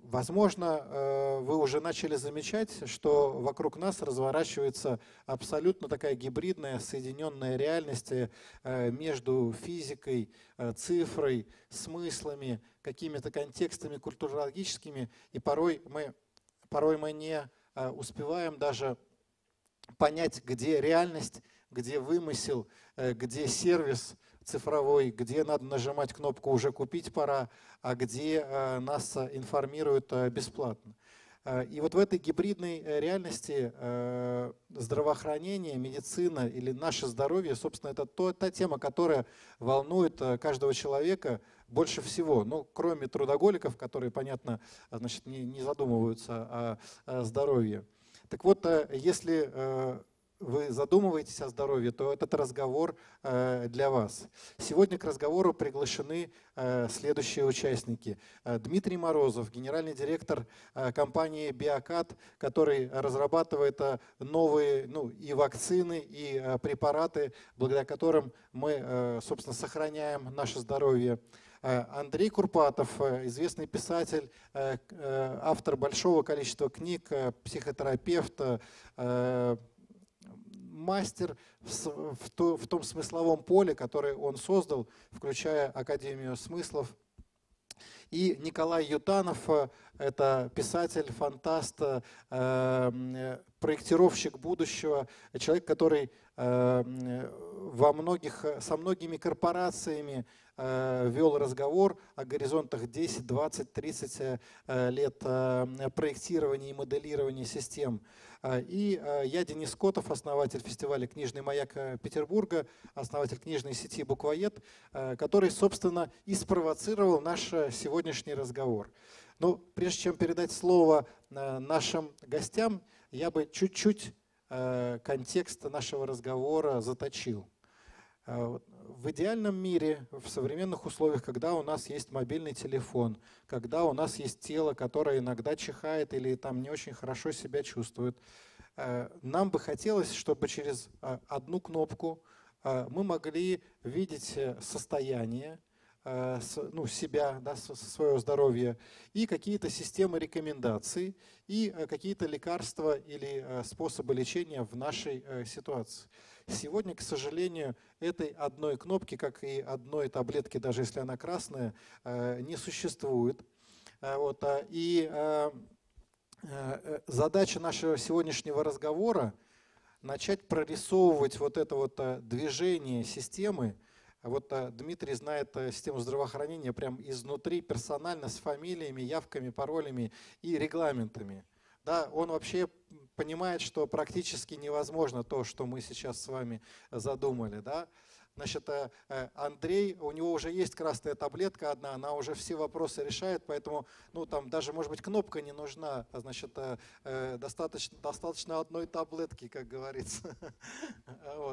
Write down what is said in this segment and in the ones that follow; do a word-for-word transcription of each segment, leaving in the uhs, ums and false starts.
Возможно, вы уже начали замечать, что вокруг нас разворачивается абсолютно такая гибридная, соединенная реальность между физикой, цифрой, смыслами, какими-то контекстами культурологическими, и порой мы, порой мы не успеваем даже понять, где реальность, где вымысел, где сервис цифровой, где надо нажимать кнопку «Уже купить пора», а где нас информируют бесплатно. И вот в этой гибридной реальности здравоохранение, медицина или наше здоровье, собственно, это то, та тема, которая волнует каждого человека больше всего. Ну, кроме трудоголиков, которые, понятно, значит, не, не задумываются о, о здоровье. Так вот, если вы задумываетесь о здоровье, то этот разговор для вас. Сегодня к разговору приглашены следующие участники. Дмитрий Морозов, генеральный директор компании Биокат, который разрабатывает новые, ну, и вакцины, и препараты, благодаря которым мы, собственно, сохраняем наше здоровье. Андрей Курпатов, известный писатель, автор большого количества книг, психотерапевт, мастер в том смысловом поле, которое он создал, включая Академию смыслов. И Николай Ютанов, это писатель, фантаст, проектировщик будущего, человек, который во многих, со многими корпорациями вел разговор о горизонтах десять, двадцать, тридцать лет проектирования и моделирования систем. И я, Денис Котов, основатель фестиваля «Книжный маяк» Петербурга, основатель книжной сети «Буквоед», который, собственно, и спровоцировал наш сегодняшний разговор. Но прежде чем передать слово нашим гостям, я бы чуть-чуть контекст нашего разговора заточил. В идеальном мире, в современных условиях, когда у нас есть мобильный телефон, когда у нас есть тело, которое иногда чихает или там не очень хорошо себя чувствует, нам бы хотелось, чтобы через одну кнопку мы могли видеть состояние, ну, себя, да, своего здоровья, и какие-то системы рекомендаций, и какие-то лекарства или способы лечения в нашей ситуации. Сегодня, к сожалению, этой одной кнопки, как и одной таблетки, даже если она красная, не существует. Вот. И задача нашего сегодняшнего разговора – начать прорисовывать вот это вот движение системы. Вот Дмитрий знает систему здравоохранения прям изнутри, персонально, с фамилиями, явками, паролями и регламентами. Да, он вообще понимает, что практически невозможно то, что мы сейчас с вами задумали. Да? Значит, Андрей, у него уже есть красная таблетка одна, она уже все вопросы решает, поэтому, ну, там даже, может быть, кнопка не нужна, значит, достаточно, достаточно одной таблетки, как говорится. Вот.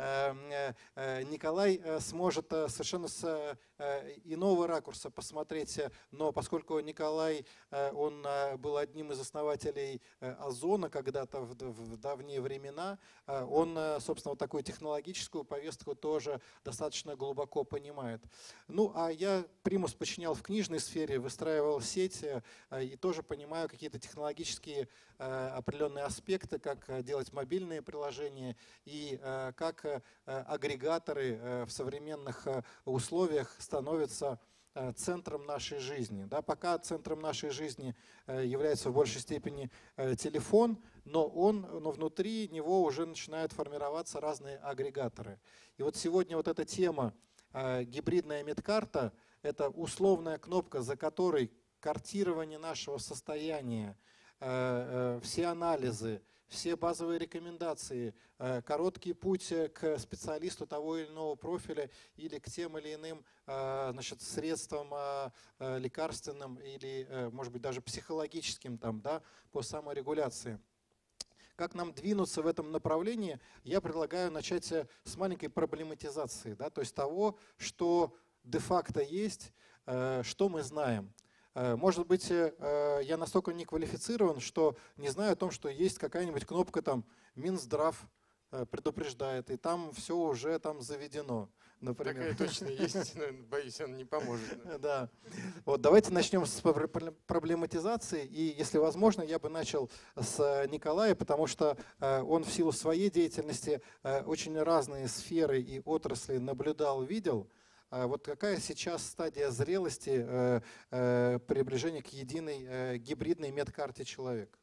Николай сможет совершенно с иного ракурса посмотреть, но поскольку Николай, он был одним из основателей Озона когда-то в давние времена, он, собственно, вот такую технологическую повестку тоже достаточно глубоко понимает. Ну, а я примус подчинял в книжной сфере, выстраивал сеть и тоже понимаю какие-то технологические определенные аспекты, как делать мобильные приложения и как агрегаторы в современных условиях становятся центром нашей жизни. Да, пока центром нашей жизни является в большей степени телефон, но, он, но внутри него уже начинают формироваться разные агрегаторы. И вот сегодня вот эта тема гибридная медкарта – это условная кнопка, за которой картирование нашего состояния, все анализы, все базовые рекомендации, короткий путь к специалисту того или иного профиля или к тем или иным, значит, средствам лекарственным или, может быть, даже психологическим там, да, по саморегуляции. Как нам двинуться в этом направлении, я предлагаю начать с маленькой проблематизации, да, то есть того, что де-факто есть, что мы знаем. Может быть, я настолько не квалифицирован, что не знаю о том, что есть какая-нибудь кнопка там Минздрав, предупреждает, и там все уже там заведено. Например. Такая точно есть, но, боюсь, он не поможет. Да. Вот давайте начнем с проблематизации. И, если возможно, я бы начал с Николая, потому что он в силу своей деятельности очень разные сферы и отрасли наблюдал, видел. Вот какая сейчас стадия зрелости приближения к единой гибридной медкарте человека?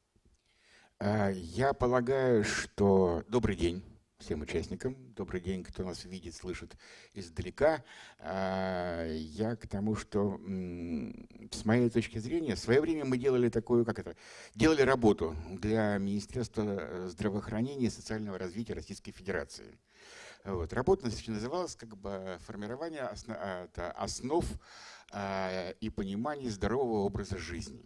Я полагаю, что... Добрый день всем участникам. Добрый день, кто нас видит, слышит издалека. Я к тому, что с моей точки зрения, в свое время мы делали такую, как это, делали работу для Министерства здравоохранения и социального развития Российской Федерации. Вот. Работа называлась как бы формирование основ, основ и понимания здорового образа жизни.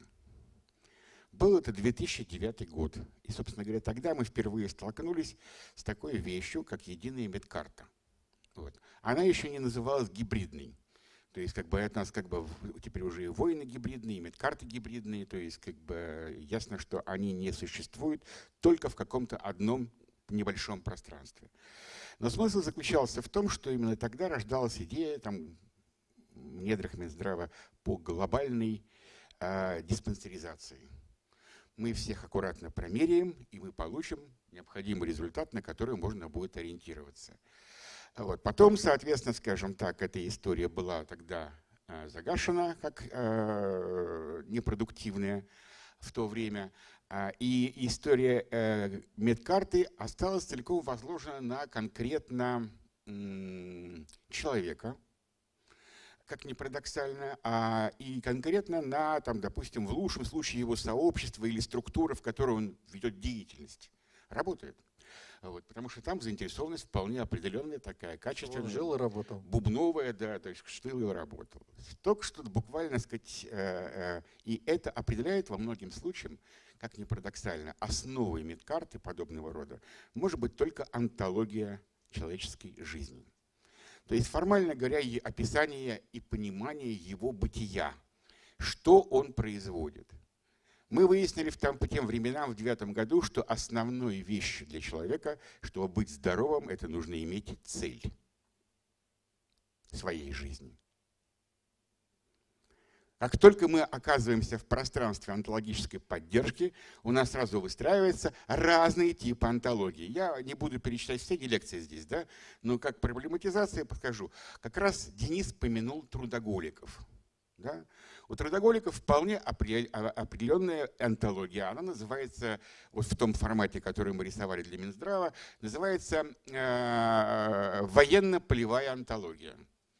Был это две тысячи девятый год. И, собственно говоря, тогда мы впервые столкнулись с такой вещью, как единая медкарта. Вот. Она еще не называлась гибридной. То есть как бы от нас как бы теперь уже и воины гибридные, и медкарты гибридные. То есть как бы ясно, что они не существуют только в каком-то одном небольшом пространстве. Но смысл заключался в том, что именно тогда рождалась идея там, в недрах Минздрава по глобальной э, диспансеризации. Мы всех аккуратно промеряем, и мы получим необходимый результат, на который можно будет ориентироваться. Вот. Потом, соответственно, скажем так, эта история была тогда э, загашена как э, непродуктивная в то время. Э, и история э, медкарты осталась целиком возложена на конкретно э, человека, как ни парадоксально, а, и конкретно на, там, допустим, в лучшем случае его сообщество или структура, в которой он ведет деятельность, работает. Вот, потому что там заинтересованность вполне определенная, такая качественная. Он жил и работал. Бубновая, да, то есть жил и работал. Только что буквально, сказать, э, э, и это определяет во многим случаям, как ни парадоксально, основой медкарты подобного рода может быть только онтология человеческой жизни. То есть, формально говоря, описание и понимание его бытия, что он производит. Мы выяснили в там, по тем временам, в девятом году, что основной вещью для человека, чтобы быть здоровым, это нужно иметь цель своей жизни. Как только мы оказываемся в пространстве онтологической поддержки, у нас сразу выстраиваются разные типы онтологии. Я не буду перечислять все эти лекции здесь, да, но как проблематизация подскажу. Как раз Денис помянул трудоголиков. Да? У трудоголиков вполне определенная онтология. Она называется, вот в том формате, который мы рисовали для Минздрава, называется э, военно-полевая онтология.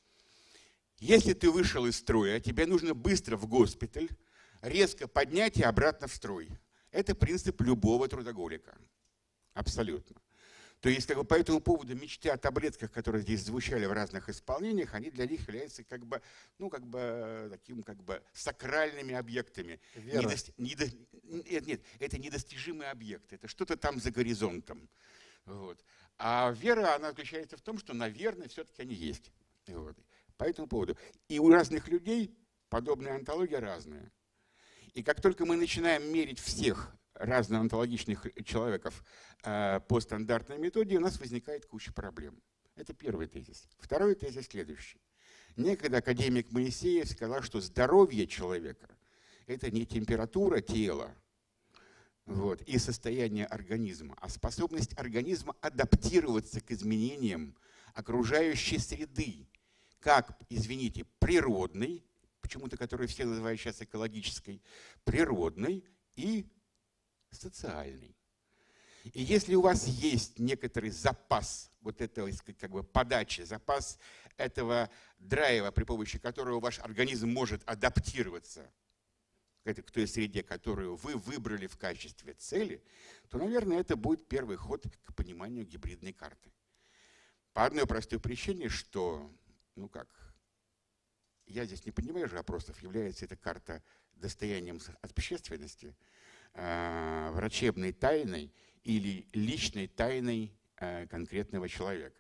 Если ты вышел из строя, тебе нужно быстро в госпиталь, резко поднять и обратно в строй. Это принцип любого трудоголика. Абсолютно. То есть как бы, по этому поводу мечты о таблетках, которые здесь звучали в разных исполнениях, они для них являются как бы, ну, как бы, таким, как бы сакральными объектами. Недост... Недо... Нет, нет, это недостижимые объекты. Это что-то там за горизонтом. Вот. А вера, она заключается в том, что, наверное, все-таки они есть. Вот. По этому поводу. И у разных людей подобная онтология разная. И как только мы начинаем мерить всех разноонтологичных человеков э, по стандартной методе, у нас возникает куча проблем. Это первый тезис. Второй тезис следующий. Некогда академик Моисеев сказал, что здоровье человека – это не температура тела, вот, и состояние организма, а способность организма адаптироваться к изменениям окружающей среды. Как, извините, природной, почему-то которую все называют сейчас экологической, природной и социальной. И если у вас есть некоторый запас вот этого, как бы, подачи, запас этого драйва, при помощи которого ваш организм может адаптироваться к той среде, которую вы выбрали в качестве цели, то, наверное, это будет первый ход к пониманию гибридной карты. По одной простой причине, что ну как, я здесь не понимаю же опросов, является эта карта достоянием общественности, э, врачебной тайной или личной тайной э, конкретного человека.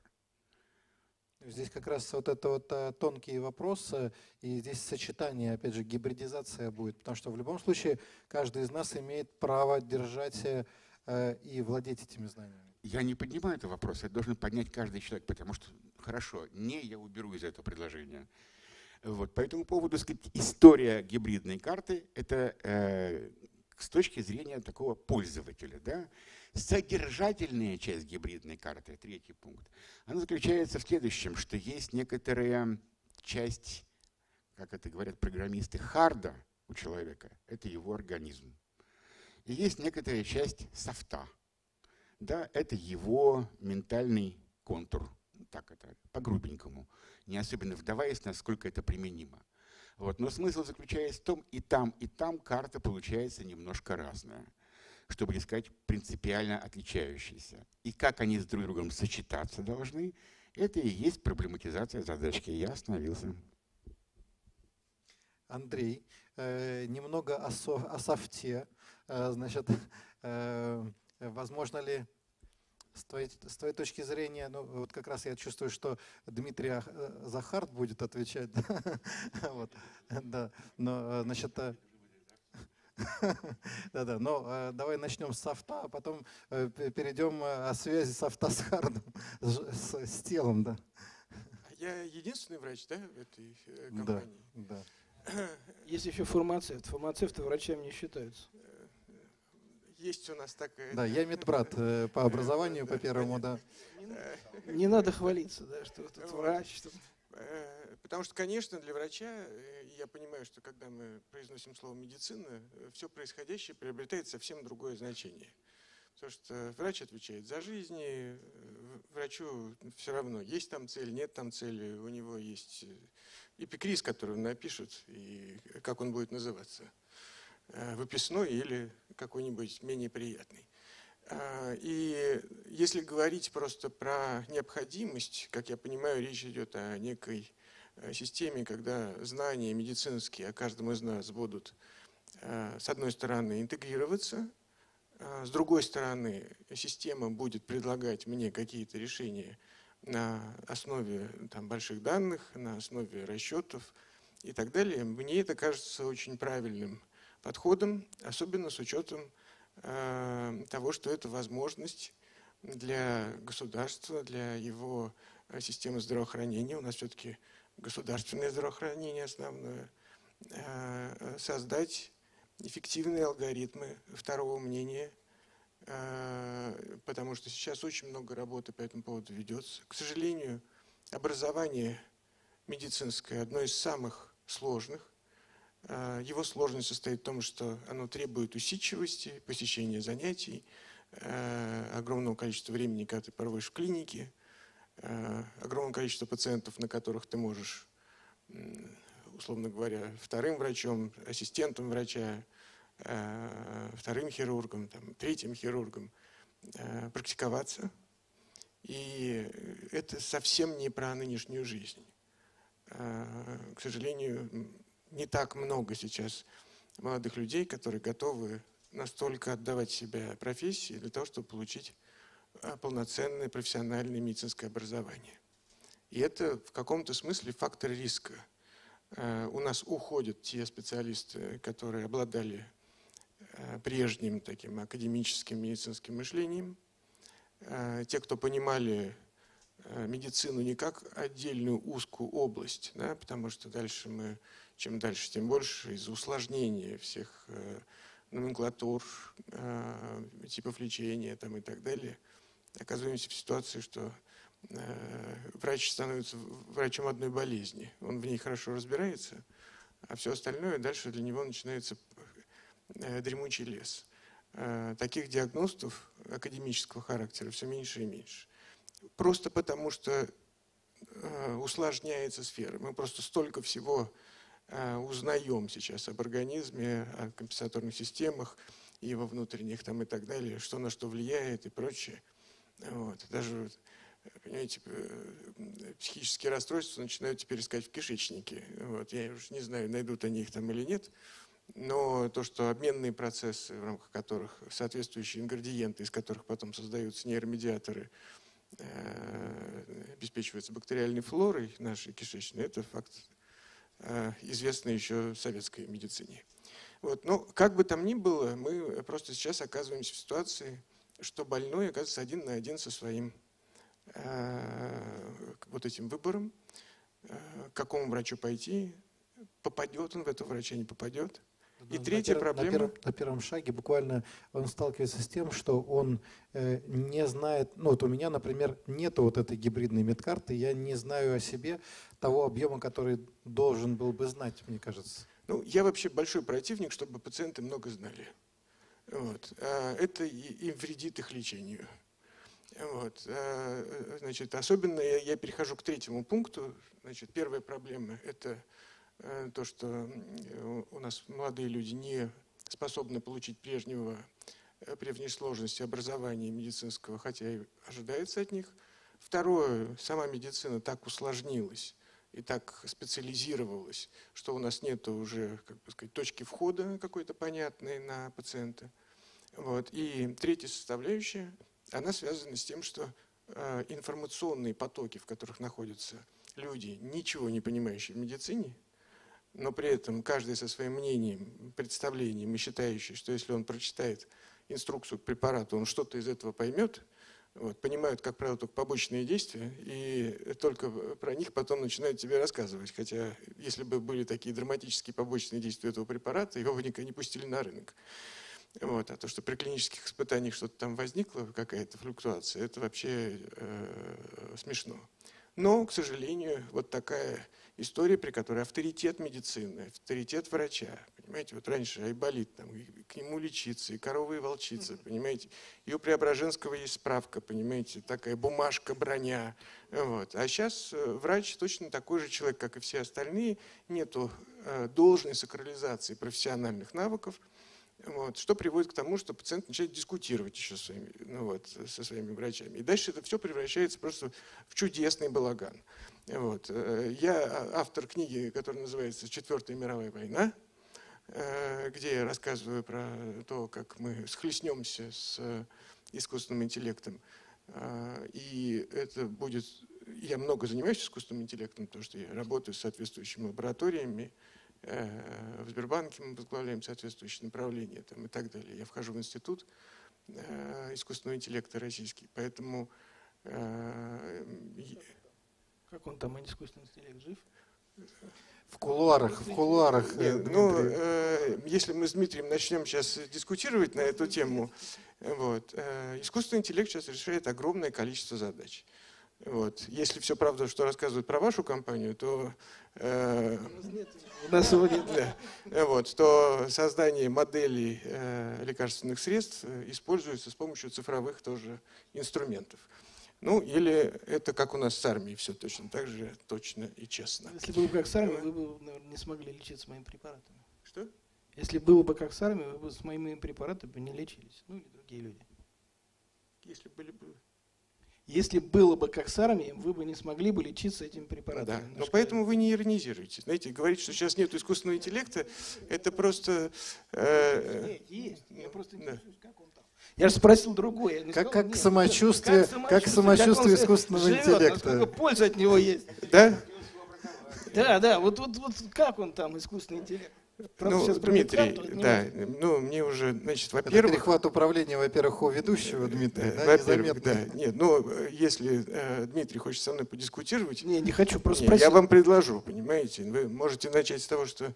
Здесь как раз вот это вот тонкие вопросы, и здесь сочетание, опять же, гибридизация будет, потому что в любом случае каждый из нас имеет право держать э, и владеть этими знаниями. Я не поднимаю этот вопрос, это должен поднять каждый человек, потому что, хорошо, не, я уберу из этого предложения. Вот, по этому поводу, сказать, история гибридной карты – это э, с точки зрения такого пользователя. Да? Содержательная часть гибридной карты, третий пункт, она заключается в следующем, что есть некоторая часть, как это говорят программисты, харда у человека – это его организм. И есть некоторая часть софта. Да, это его ментальный контур, так это, по-грубенькому, не особенно вдаваясь, насколько это применимо. Вот. Но смысл заключается в том, и там, и там карта получается немножко разная, чтобы не сказать принципиально отличающаяся. И как они с друг другом сочетаться должны, это и есть проблематизация задачки. Я остановился. Андрей, э, немного о, со, о софте. Э, значит, э, возможно ли с твоей, с твоей точки зрения, ну вот как раз я чувствую, что Дмитрий за хард будет отвечать, вот, да, но значит, да-да, но давай начнем с софта, а потом перейдем о связи софта с хардом, с, с телом, да. Я единственный врач, да, в этой компании? Да, да. Есть еще фармацевт. Фармацевты врачами не считаются. Есть у нас такая... Да, я медбрат по образованию, по первому, да. Не надо хвалиться, да, что тут врач. Что... Потому что, конечно, для врача, я понимаю, что когда мы произносим слово «медицина», все происходящее приобретает совсем другое значение. Потому что врач отвечает за жизни, врачу все равно, есть там цель, нет там цели, у него есть эпикриз, который он напишет, и как он будет называться. Выписной или какой-нибудь менее приятный. И если говорить просто про необходимость, как я понимаю, речь идет о некой системе, когда знания медицинские о каждом из нас будут, с одной стороны, интегрироваться, с другой стороны, система будет предлагать мне какие-то решения на основе там, больших данных, на основе расчетов и так далее. Мне это кажется очень правильным подходом, особенно с учетом э, того, что это возможность для государства, для его системы здравоохранения, у нас все-таки государственное здравоохранение основное, э, создать эффективные алгоритмы второго мнения, э, потому что сейчас очень много работы по этому поводу ведется. К сожалению, образование медицинское одно из самых сложных. Его сложность состоит в том, что оно требует усидчивости, посещения занятий, огромного количества времени, когда ты проводишь в клинике, огромное количество пациентов, на которых ты можешь, условно говоря, вторым врачом, ассистентом врача, вторым хирургом, там, третьим хирургом практиковаться. И это совсем не про нынешнюю жизнь. К сожалению, не так много сейчас молодых людей, которые готовы настолько отдавать себя профессии для того, чтобы получить полноценное профессиональное медицинское образование. И это в каком-то смысле фактор риска. У нас уходят те специалисты, которые обладали прежним таким академическим медицинским мышлением, те, кто понимали медицину не как отдельную узкую область, да, потому что дальше мы, чем дальше, тем больше из-за усложнения всех э, номенклатур, э, типов лечения там, и так далее, оказываемся в ситуации, что э, врач становится врачом одной болезни. Он в ней хорошо разбирается, а все остальное дальше для него начинается э, дремучий лес. Э, таких диагностов академического характера все меньше и меньше. Просто потому, что э, усложняется сфера. Мы просто столько всего э, узнаем сейчас об организме, о компенсаторных системах, его внутренних там и так далее, что на что влияет и прочее. Вот. Даже, понимаете, психические расстройства начинают теперь искать в кишечнике. Вот. Я уж не знаю, найдут они их там или нет, но то, что обменные процессы, в рамках которых соответствующие ингредиенты, из которых потом создаются нейромедиаторы, обеспечивается бактериальной флорой нашей кишечной, это факт, известный еще в советской медицине. Вот. Но как бы там ни было, мы просто сейчас оказываемся в ситуации, что больной оказывается один на один со своим э, вот этим выбором, э, к какому врачу пойти, попадет он в этого врача, не попадет. И На третья первом- проблема. На первом, на первом шаге буквально он сталкивается с тем, что он э, не знает, ну вот у меня, например, нету вот этой гибридной медкарты, я не знаю о себе того объема, который должен был бы знать, мне кажется. Ну, я вообще большой противник, чтобы пациенты много знали. Вот. А это и- им вредит их лечению. Вот. А, Значит, особенно я, я перехожу к третьему пункту. Значит, первая проблема – это э, то, что м, у нас молодые люди не способны получить прежнего, э, прежней сложности образования медицинского, хотя и ожидается от них. Второе, сама медицина так усложнилась и так специализировалась, что у нас нет уже, как бы сказать, точки входа какой-то понятной на пациента. Вот. И третья составляющая, она связана с тем, что э, информационные потоки, в которых находятся люди, ничего не понимающие в медицине, но при этом каждый со своим мнением, представлением и считающий, что если он прочитает инструкцию к препарату, он что-то из этого поймет, вот, понимают, как правило, только побочные действия, и только про них потом начинают тебе рассказывать. Хотя, если бы были такие драматические побочные действия этого препарата, его бы никогда не пустили на рынок. Вот. А то, что при клинических испытаниях что-то там возникла, какая-то флуктуация, это вообще э, смешно. Но, к сожалению, вот такая история, при которой авторитет медицины, авторитет врача, понимаете, вот раньше Айболит, там, и к нему лечиться, и корова, и волчица, понимаете, и у Преображенского есть справка, понимаете, такая бумажка, броня. Вот. А сейчас врач точно такой же человек, как и все остальные, нету э, должной сакрализации профессиональных навыков, вот, что приводит к тому, что пациент начинает дискутировать еще со своими, ну вот, со своими врачами. И дальше это все превращается просто в чудесный балаган. Вот. Я автор книги, которая называется «Четвертая мировая война», где я рассказываю про то, как мы схлестнемся с искусственным интеллектом. И это будет... Я много занимаюсь искусственным интеллектом, потому что я работаю с соответствующими лабораториями. В Сбербанке мы возглавляем соответствующие направления там, и так далее. Я вхожу в институт искусственного интеллекта российский, поэтому... Как он там, искусственный интеллект, жив? В кулуарах, в кулуарах. э, Нет, ну, Дмитрий. э, если мы с Дмитрием начнем сейчас дискутировать на эту тему, вот, э, искусственный интеллект сейчас решает огромное количество задач. Вот. Если все правда, что рассказывают про вашу компанию, то, э, У нас его нет. да, вот, то создание моделей э, лекарственных средств э, используется с помощью цифровых тоже инструментов. Ну, или это как у нас с армией, все точно так же, точно и честно. Если было бы как с армией, вы бы, наверное, не смогли лечиться моими препаратами. Что? Если было бы как с армией, вы бы с моими препаратами бы не лечились. Ну или другие люди. Если были бы... Если было бы как с армией, вы бы не смогли бы лечиться этими препаратами. Да, Потому но что- поэтому вы не иронизируете. Знаете, говорить, что сейчас нет искусственного интеллекта, это просто... э, Нет, есть. Я просто не да. интересуюсь, как он там. Я же спросил другое. Я не Как- сказал, как нет, самочувствие- как как самочувствие он искусственного живет, интеллекта. Насколько польза от него есть. Да? Да, да, вот, вот, вот как он там, искусственный интеллект? Правда, Ну, сейчас про Дмитрий, медкарту, это не да, важно. ну, мне уже, значит, Это во-первых... перехват управления, во-первых, у ведущего, Дмитрия, э, да, Во-первых, незаметно. да, нет, ну, э, если э, Дмитрий хочет со мной подискутировать, Не, не хочу, просто не, спросил. я вам предложу, понимаете, вы можете начать с того, что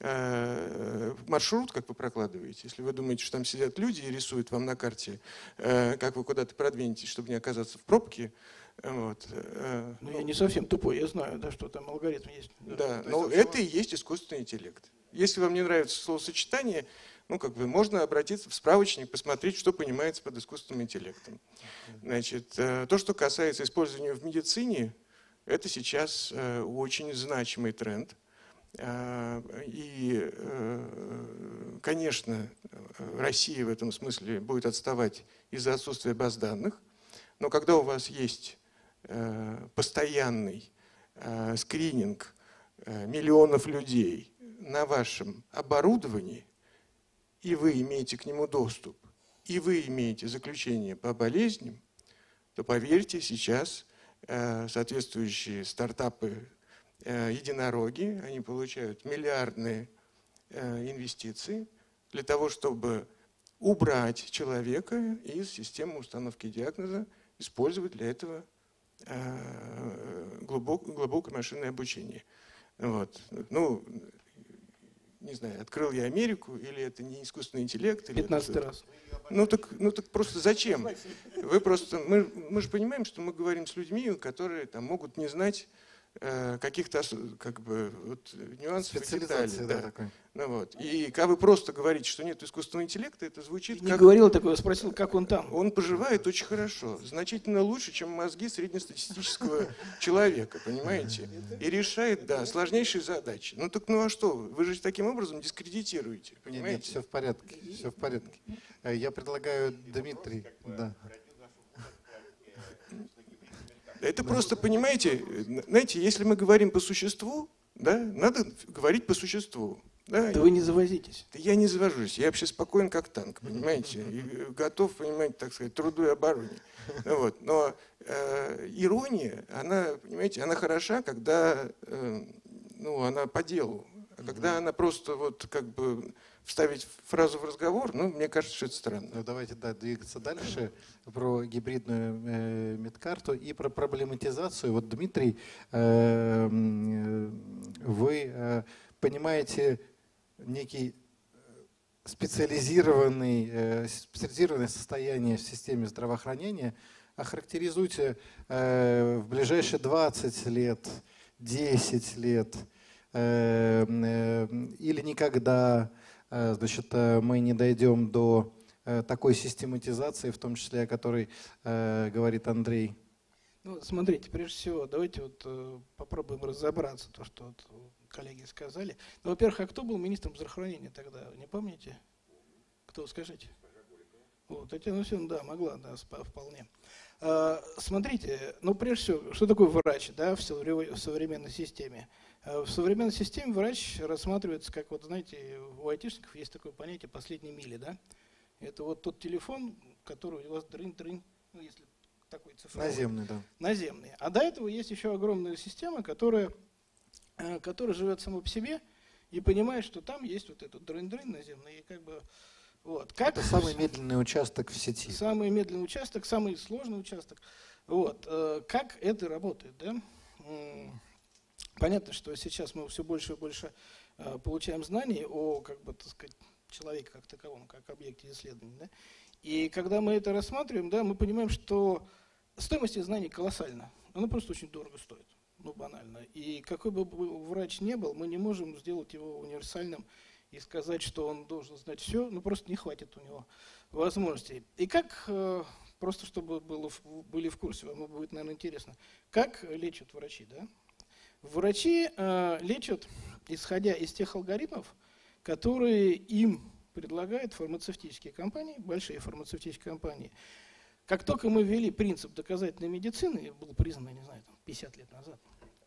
э, маршрут, как вы прокладываете, если вы думаете, что там сидят люди и рисуют вам на карте, э, как вы куда-то продвинетесь, чтобы не оказаться в пробке, вот, э, Ну, я не совсем тупой, я знаю, да, что там алгоритм есть. да, есть но вообще это и есть искусственный интеллект. Если вам не нравится словосочетание, ну, как бы можно обратиться в справочник, посмотреть, что понимается под искусственным интеллектом. Значит, э, то, что касается использования в медицине, это сейчас э, очень значимый тренд. Э, И, э, конечно, Россия в этом смысле будет отставать из-за отсутствия баз данных, но когда у вас есть э, постоянный э, скрининг э, миллионов людей на вашем оборудовании, и вы имеете к нему доступ, и вы имеете заключение по болезням, то поверьте, сейчас э, соответствующие стартапы, э, единороги, они получают миллиардные э, инвестиции для того, чтобы убрать человека из системы установки диагноза, использовать для этого глубок, глубокое машинное обучение. Вот. Ну, не знаю, открыл я Америку, или это не искусственный интеллект. пятнадцатый раз. Ну так, ну так просто зачем? Вы просто, мы, мы же понимаем, что мы говорим с людьми, которые там, могут не знать э, каких-то как бы, вот, нюансов и деталей. Да, да. такой. Ну, вот. И когда вы просто говорите, что нет искусственного интеллекта, это звучит Не как... говорил такое, спросил, как он там. Он поживает очень хорошо, значительно лучше, чем мозги среднестатистического человека, понимаете? И решает, да, сложнейшие задачи. Ну так ну а что? Вы же таким образом дискредитируете, Нет, нет, понимаете? все в порядке, все в порядке. Э, Я предлагаю Дмитрий. Да. Это просто, понимаете, знаете, если мы говорим по существу, да, надо говорить по существу. Да, Да вы не завозитесь. Да я не завожусь, я вообще спокоен как танк, понимаете, и готов, понимаете, так сказать, труду и обороне. Ну, вот. Но э, ирония, она, понимаете, она хороша, когда э, ну, она по делу. А когда она просто вот как бы вставить фразу в разговор, ну, мне кажется, что это странно. Ну, давайте да, двигаться дальше про гибридную э, медкарту и про проблематизацию. Вот, Дмитрий, э, э, вы э, понимаете некий специализированный, э, специализированное состояние в системе здравоохранения. Охарактеризуйте э, в ближайшие двадцать лет, десять лет э, э, или никогда, э, значит, э, мы не дойдем до э, такой систематизации, в том числе о которой э, говорит Андрей. Ну, смотрите, прежде всего, давайте вот э, попробуем разобраться, то, что вот коллеги сказали. Ну, во-первых, а кто был министром здравоохранения тогда, не помните? Кто, скажите? Вот, Татьяна Васильевна, да, могла, да, вполне. А, смотрите, ну, прежде всего, что такое врач, да, в современной системе? В современной системе врач рассматривается, как, вот, знаете, у айтишников есть такое понятие «последней мили», да? Это вот тот телефон, который у вас дрынь-дрынь, ну, если такой цифровой. Наземный, да. Наземный. А до этого есть еще огромная система, которая, которая живет сама по себе и понимает, что там есть вот этот дрынь-дрынь наземный. И как бы, вот. Как, Это самый медленный участок в сети. Самый медленный участок, самый сложный участок. Вот. Как это работает, да? Понятно, что сейчас мы все больше и больше получаем знаний о, как бы, так сказать, человеке как таковом, как объекте исследования. Да? И когда мы это рассматриваем, да, мы понимаем, что стоимость знаний колоссальна. Она просто очень дорого стоит. Ну, банально. И какой бы врач ни был, мы не можем сделать его универсальным и сказать, что он должен знать все, ну, просто не хватит у него возможностей. И как, просто чтобы было, были в курсе, вам будет, наверное, интересно, как лечат врачи, да? Врачи э, лечат, исходя из тех алгоритмов, которые им предлагают фармацевтические компании, большие фармацевтические компании. Как только мы ввели принцип доказательной медицины, был признан, я не знаю, там, пятьдесят лет назад,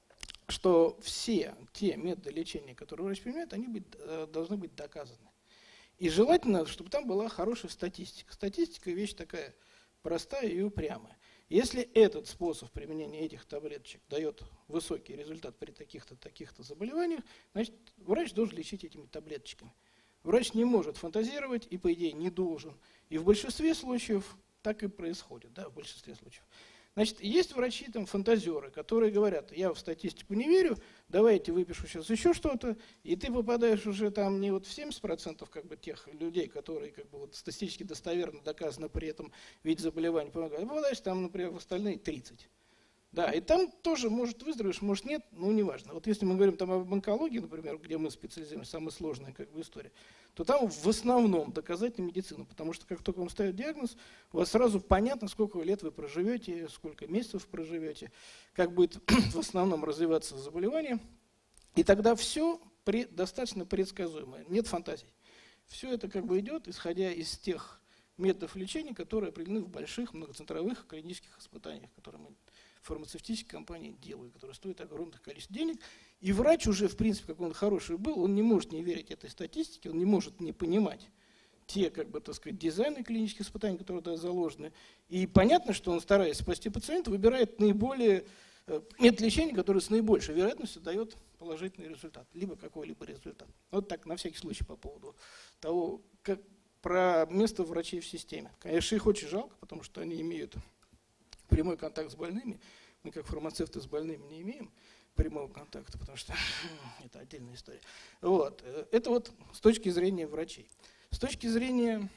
что все те методы лечения, которые врач применяет, они быть, должны быть доказаны. И желательно, чтобы там была хорошая статистика. Статистика – вещь такая простая и упрямая. Если этот способ применения этих таблеточек дает высокий результат при таких-то, таких-то заболеваниях, значит, врач должен лечить этими таблеточками. Врач не может фантазировать и, по идее, не должен. И в большинстве случаев так и происходит, да, в большинстве случаев. Значит, есть врачи, там, фантазеры, которые говорят, я в статистику не верю, давай я тебе выпишу сейчас еще что-то, и ты попадаешь уже там не вот в семьдесят процентов как бы тех людей, которые как бы вот статистически достоверно доказано при этом вид заболевания помогают, а попадаешь там, например, в остальные тридцать. Да, и там тоже, может, выздоровеешь, может, нет, ну, неважно. Вот если мы говорим там об онкологии, например, где мы специализируемся, самая сложная как бы история, то там в основном доказательная медицина, потому что как только вам ставят диагноз, у вас сразу понятно, сколько лет вы проживете, сколько месяцев проживете, как будет в основном развиваться заболевание, и тогда все при, достаточно предсказуемо, нет фантазий. Все это как бы идет, исходя из тех методов лечения, которые определены в больших многоцентровых клинических испытаниях, которые мы фармацевтические компании делают, которые стоят огромных количеств денег. И врач уже, в принципе, как он хороший был, он не может не верить этой статистике, он не может не понимать те, как бы, так сказать, дизайны клинических испытаний, которые туда заложены. И понятно, что он, стараясь спасти пациента, выбирает наиболее метод лечения, который с наибольшей вероятностью дает положительный результат, либо какой-либо результат. Вот так, на всякий случай, по поводу того, как, про место врачей в системе. Конечно, их очень жалко, потому что они имеют прямой контакт с больными. Мы, как фармацевты, с больными не имеем прямого контакта, потому что это отдельная история. Вот. Это вот с точки зрения врачей. С точки зрения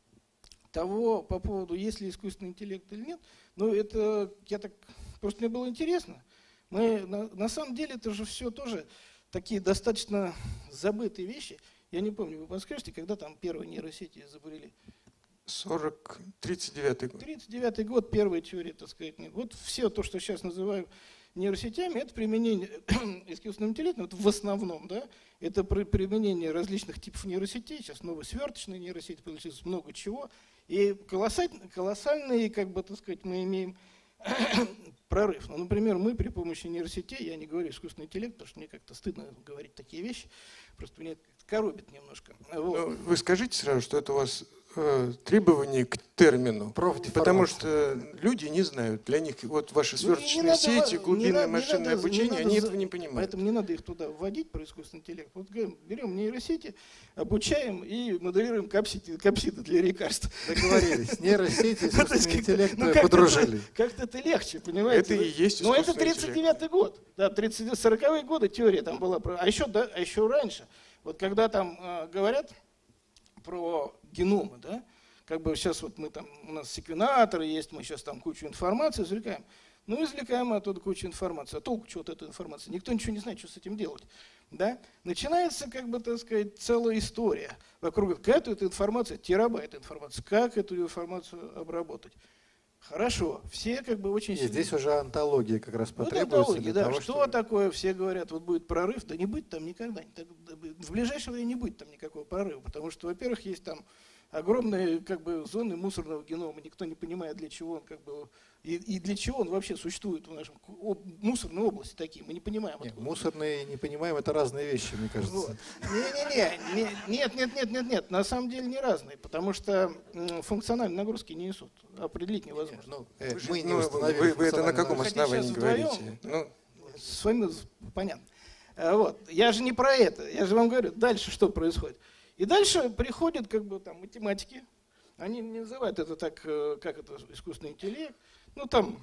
того, по поводу, есть ли искусственный интеллект или нет, ну, это, я так, просто мне было интересно. Мы, на, на самом деле, это же все тоже такие достаточно забытые вещи. Я не помню, вы подскажете, когда там первые нейросети изобрели? сорок, тридцать девятый год. тридцать девятый год, первая теория, так сказать. Вот все то, что сейчас называю нейросетями, это применение искусственного интеллекта, вот в основном, да, это применение различных типов нейросетей, сейчас новые сверточные нейросети, получилось много чего, и колоссальные, колоссальные, как бы, так сказать, мы имеем прорыв. Ну, например, мы при помощи нейросетей, я не говорю искусственный интеллект, потому что мне как-то стыдно говорить такие вещи, просто меня как-то коробит немножко. Вот. Ну, вы скажите сразу, что это у вас э, требования к термину, потому что люди не знают, для них вот ваши сверточные ну, сети, надо, глубинное надо, машинное надо, обучение, они надо, этого не понимают. Поэтому не надо их туда вводить, про искусственный интеллект. Вот берем нейросети, обучаем и моделируем капсиды, капсиды для лекарств. Договорились. Нейросети, искусственный интеллект ну, подружили. Как-то это легче, понимаете? Это и есть Но это искусственный тридцать девятый год, да, тридцать-сороковые годы теория там была. А еще, да, а еще раньше. Вот когда там э, говорят про геномы, да, как бы сейчас вот мы там, у нас секвенаторы есть, мы сейчас там кучу информации извлекаем. Ну, извлекаем мы оттуда кучу информации. А толку чего от этой информации? Никто ничего не знает, что с этим делать. Да? Начинается, как бы, так сказать, целая история вокруг, как эту информацию, терабайт информации, как эту информацию обработать. Хорошо, все как бы очень сильно... Здесь уже антология как раз потребуется. Вот антология, да. Того, что чтобы... такое, все говорят, вот будет прорыв, да не будет там никогда. В ближайшее время не будет там никакого прорыва, потому что, во-первых, есть там огромные как бы зоны мусорного генома, никто не понимает, для чего он как бы и, и для чего он вообще существует в нашем об, мусорной области такие, мы не понимаем. Нет, мусорные не понимаем, это разные вещи, мне кажется. Вот. Не, не, не, нет, нет, нет, нет, нет, на самом деле не разные, потому что функциональные нагрузки не несут, определить невозможно. Ну, э, вы, мы не ну, вы, вы это на каком нагрузки. основании говорите? Ну, с вами понятно. Вот. Я же не про это, я же вам говорю, дальше что происходит. И дальше приходят как бы там математики, они не называют это так, как это искусственный интеллект, ну там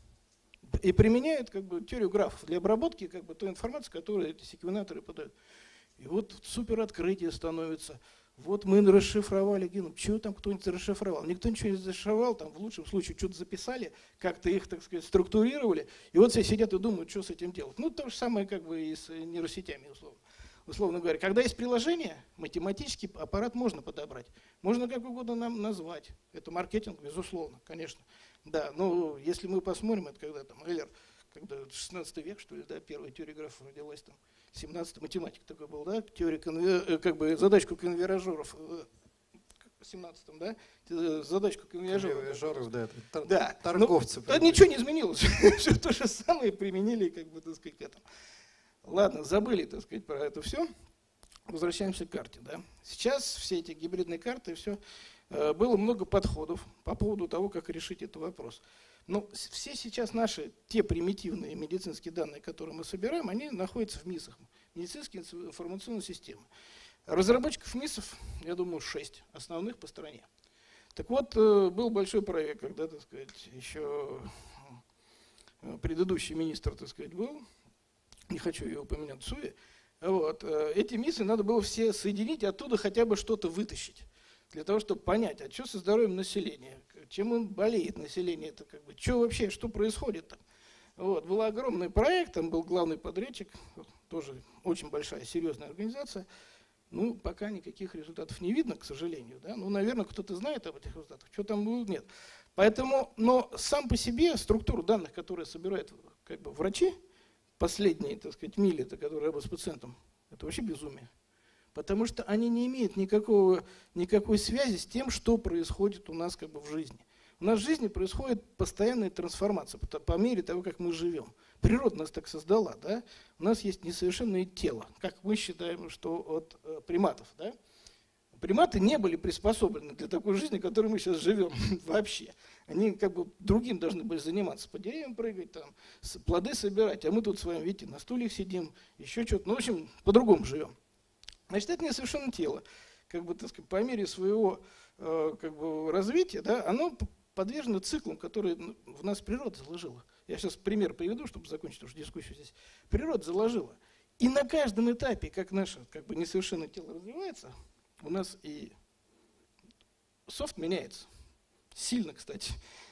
и применяют как бы теорию графов для обработки как бы той информации, которую эти секвенаторы подают. И вот супер открытие становится. Вот мы расшифровали геном. Чего там кто-нибудь расшифровал? Никто ничего не расшифровал, там в лучшем случае что-то записали, как-то их, так сказать, структурировали. И вот все сидят и думают, что с этим делать. Ну, то же самое как бы и с нейросетями, условно. Условно говоря, когда есть приложение, математический аппарат можно подобрать. Можно как угодно нам назвать. Это маркетинг, безусловно, конечно. Да, но если мы посмотрим, это когда там Эйлер, когда шестнадцатый век, что ли, да, первая теория графов родилась, там, семнадцатый математик такой был, да, теория конвер, как бы задачку конвержеров в семнадцатом, да, задачку конвержеров. Конвержеров, да, это да. торговцы. Но, ничего не изменилось, все то же самое применили, как бы, так сказать, к этому. Ладно, забыли, так сказать, про это все. Возвращаемся к карте. Да? Сейчас все эти гибридные карты, все, было много подходов по поводу того, как решить этот вопрос. Но все сейчас наши, те примитивные медицинские данные, которые мы собираем, они находятся в МИСах, медицинские информационные системы. Разработчиков МИСов, я думаю, шесть основных по стране. Так вот, был большой проект, когда, так сказать, еще предыдущий министр, так сказать, был, не хочу ее упоминать, Цуи. Вот. Эти МИСы надо было все соединить, оттуда хотя бы что-то вытащить. Для того, чтобы понять, а что со здоровьем населения, чем он болеет, население, это как бы, что вообще, что происходит там. Вот. Был огромный проект, там был главный подрядчик, тоже очень большая, серьезная организация. Ну, пока никаких результатов не видно, к сожалению. Да? Ну, наверное, кто-то знает об этих результатах, что там будет, нет. Поэтому, но сам по себе структуру данных, которые собирают как бы, врачи, последние, так сказать, мили, которые работают с пациентом, это вообще безумие. Потому что они не имеют никакого, никакой связи с тем, что происходит у нас как бы в жизни. У нас в жизни происходит постоянная трансформация по, по мере того, как мы живем. Природа нас так создала, да? У нас есть несовершенное тело, как мы считаем, что от э, приматов. Да? Приматы не были приспособлены для такой жизни, в которой мы сейчас живем вообще. Они как бы другим должны были заниматься, по деревьям прыгать, там, плоды собирать, а мы тут с вами, видите, на стульях сидим, еще что-то. Ну, в общем, по-другому живем. Значит, это несовершенное тело. как бы, так сказать, по мере своего э, как бы, развития, да, оно подвержено циклам, которые в нас природа заложила. Я сейчас пример приведу, чтобы закончить уже дискуссию здесь. Природа заложила. И на каждом этапе, как наше как бы, несовершенное тело развивается, у нас и софт меняется. Сильно, кстати.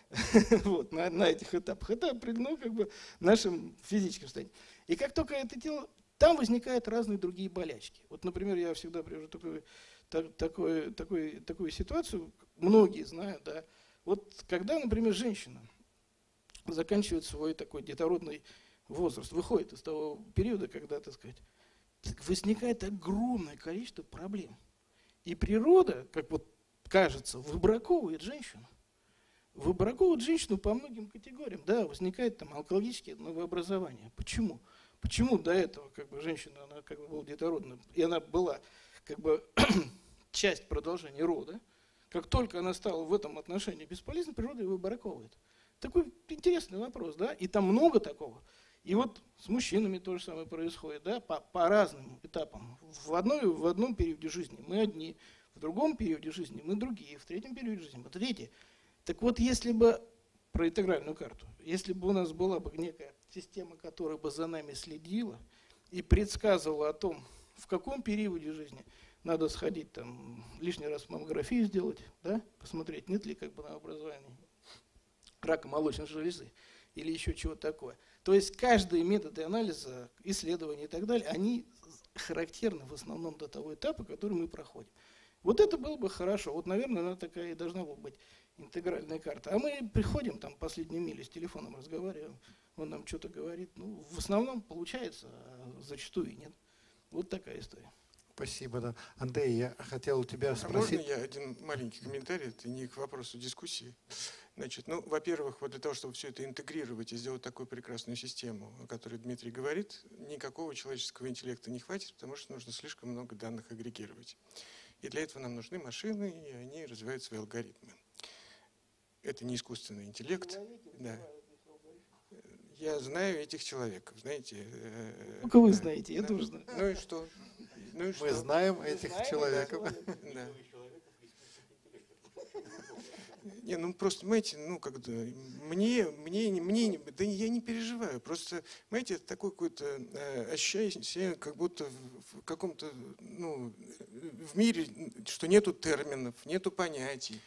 Вот, на, на этих этапах. Это определено как бы нашим физическим состоянием. И как только это тело, там возникают разные другие болячки. Вот, например, я всегда привожу такую, так, такую, такую, такую ситуацию, многие знают, да. Вот когда, например, женщина заканчивает свой такой детородный возраст, выходит из того периода, когда, так сказать, возникает огромное количество проблем. И природа, как вот кажется, выбраковывает женщину. Выбраковывает женщину по многим категориям. Да, возникает там онкологические новообразования. Почему? Почему до этого как бы, женщина она, как бы, была детородна, и она была как бы, часть продолжения рода, как только она стала в этом отношении бесполезной, природа ее выбраковывает. Такой интересный вопрос, да, и там много такого. И вот с мужчинами то же самое происходит, да, по, по разным этапам. В, одной, в одном периоде жизни мы одни, в другом периоде жизни мы другие, в третьем периоде жизни мы третьи. Так вот, если бы, про интегральную карту, если бы у нас была бы некая система, которая бы за нами следила и предсказывала о том, в каком периоде жизни надо сходить, там, лишний раз маммографию сделать, да, посмотреть, нет ли как бы новообразования рака молочной железы или еще чего-то такое. То есть каждые методы анализа, исследования и так далее, они характерны в основном до того этапа, который мы проходим. Вот это было бы хорошо. Вот, наверное, она такая и должна была быть интегральная карта. А мы приходим, там, последнюю милю с телефоном разговариваем, он нам что-то говорит. Ну, в основном получается, а зачастую и нет. Вот такая история. Спасибо, да. Андрей, я хотел у тебя А спросить. можно я один маленький комментарий? Это не к вопросу дискуссии. Значит, ну, во-первых, вот для того, чтобы все это интегрировать и сделать такую прекрасную систему, о которой Дмитрий говорит, никакого человеческого интеллекта не хватит, потому что нужно слишком много данных агрегировать. И для этого нам нужны машины, и они развивают свои алгоритмы. Это не искусственный интеллект. Да. Я знаю этих человеков, знаете. Только вы да. знаете, я да. тоже знаю. Ну и что? Ну и Мы что? знаем Мы этих знаем, человеков. Да. Не, ну просто, понимаете, ну как-то мне, мне, мне, да я не переживаю. Просто, понимаете, это такое какое-то э, ощущение себя, как будто в, в каком-то, ну, в мире, что нету терминов, нету понятий.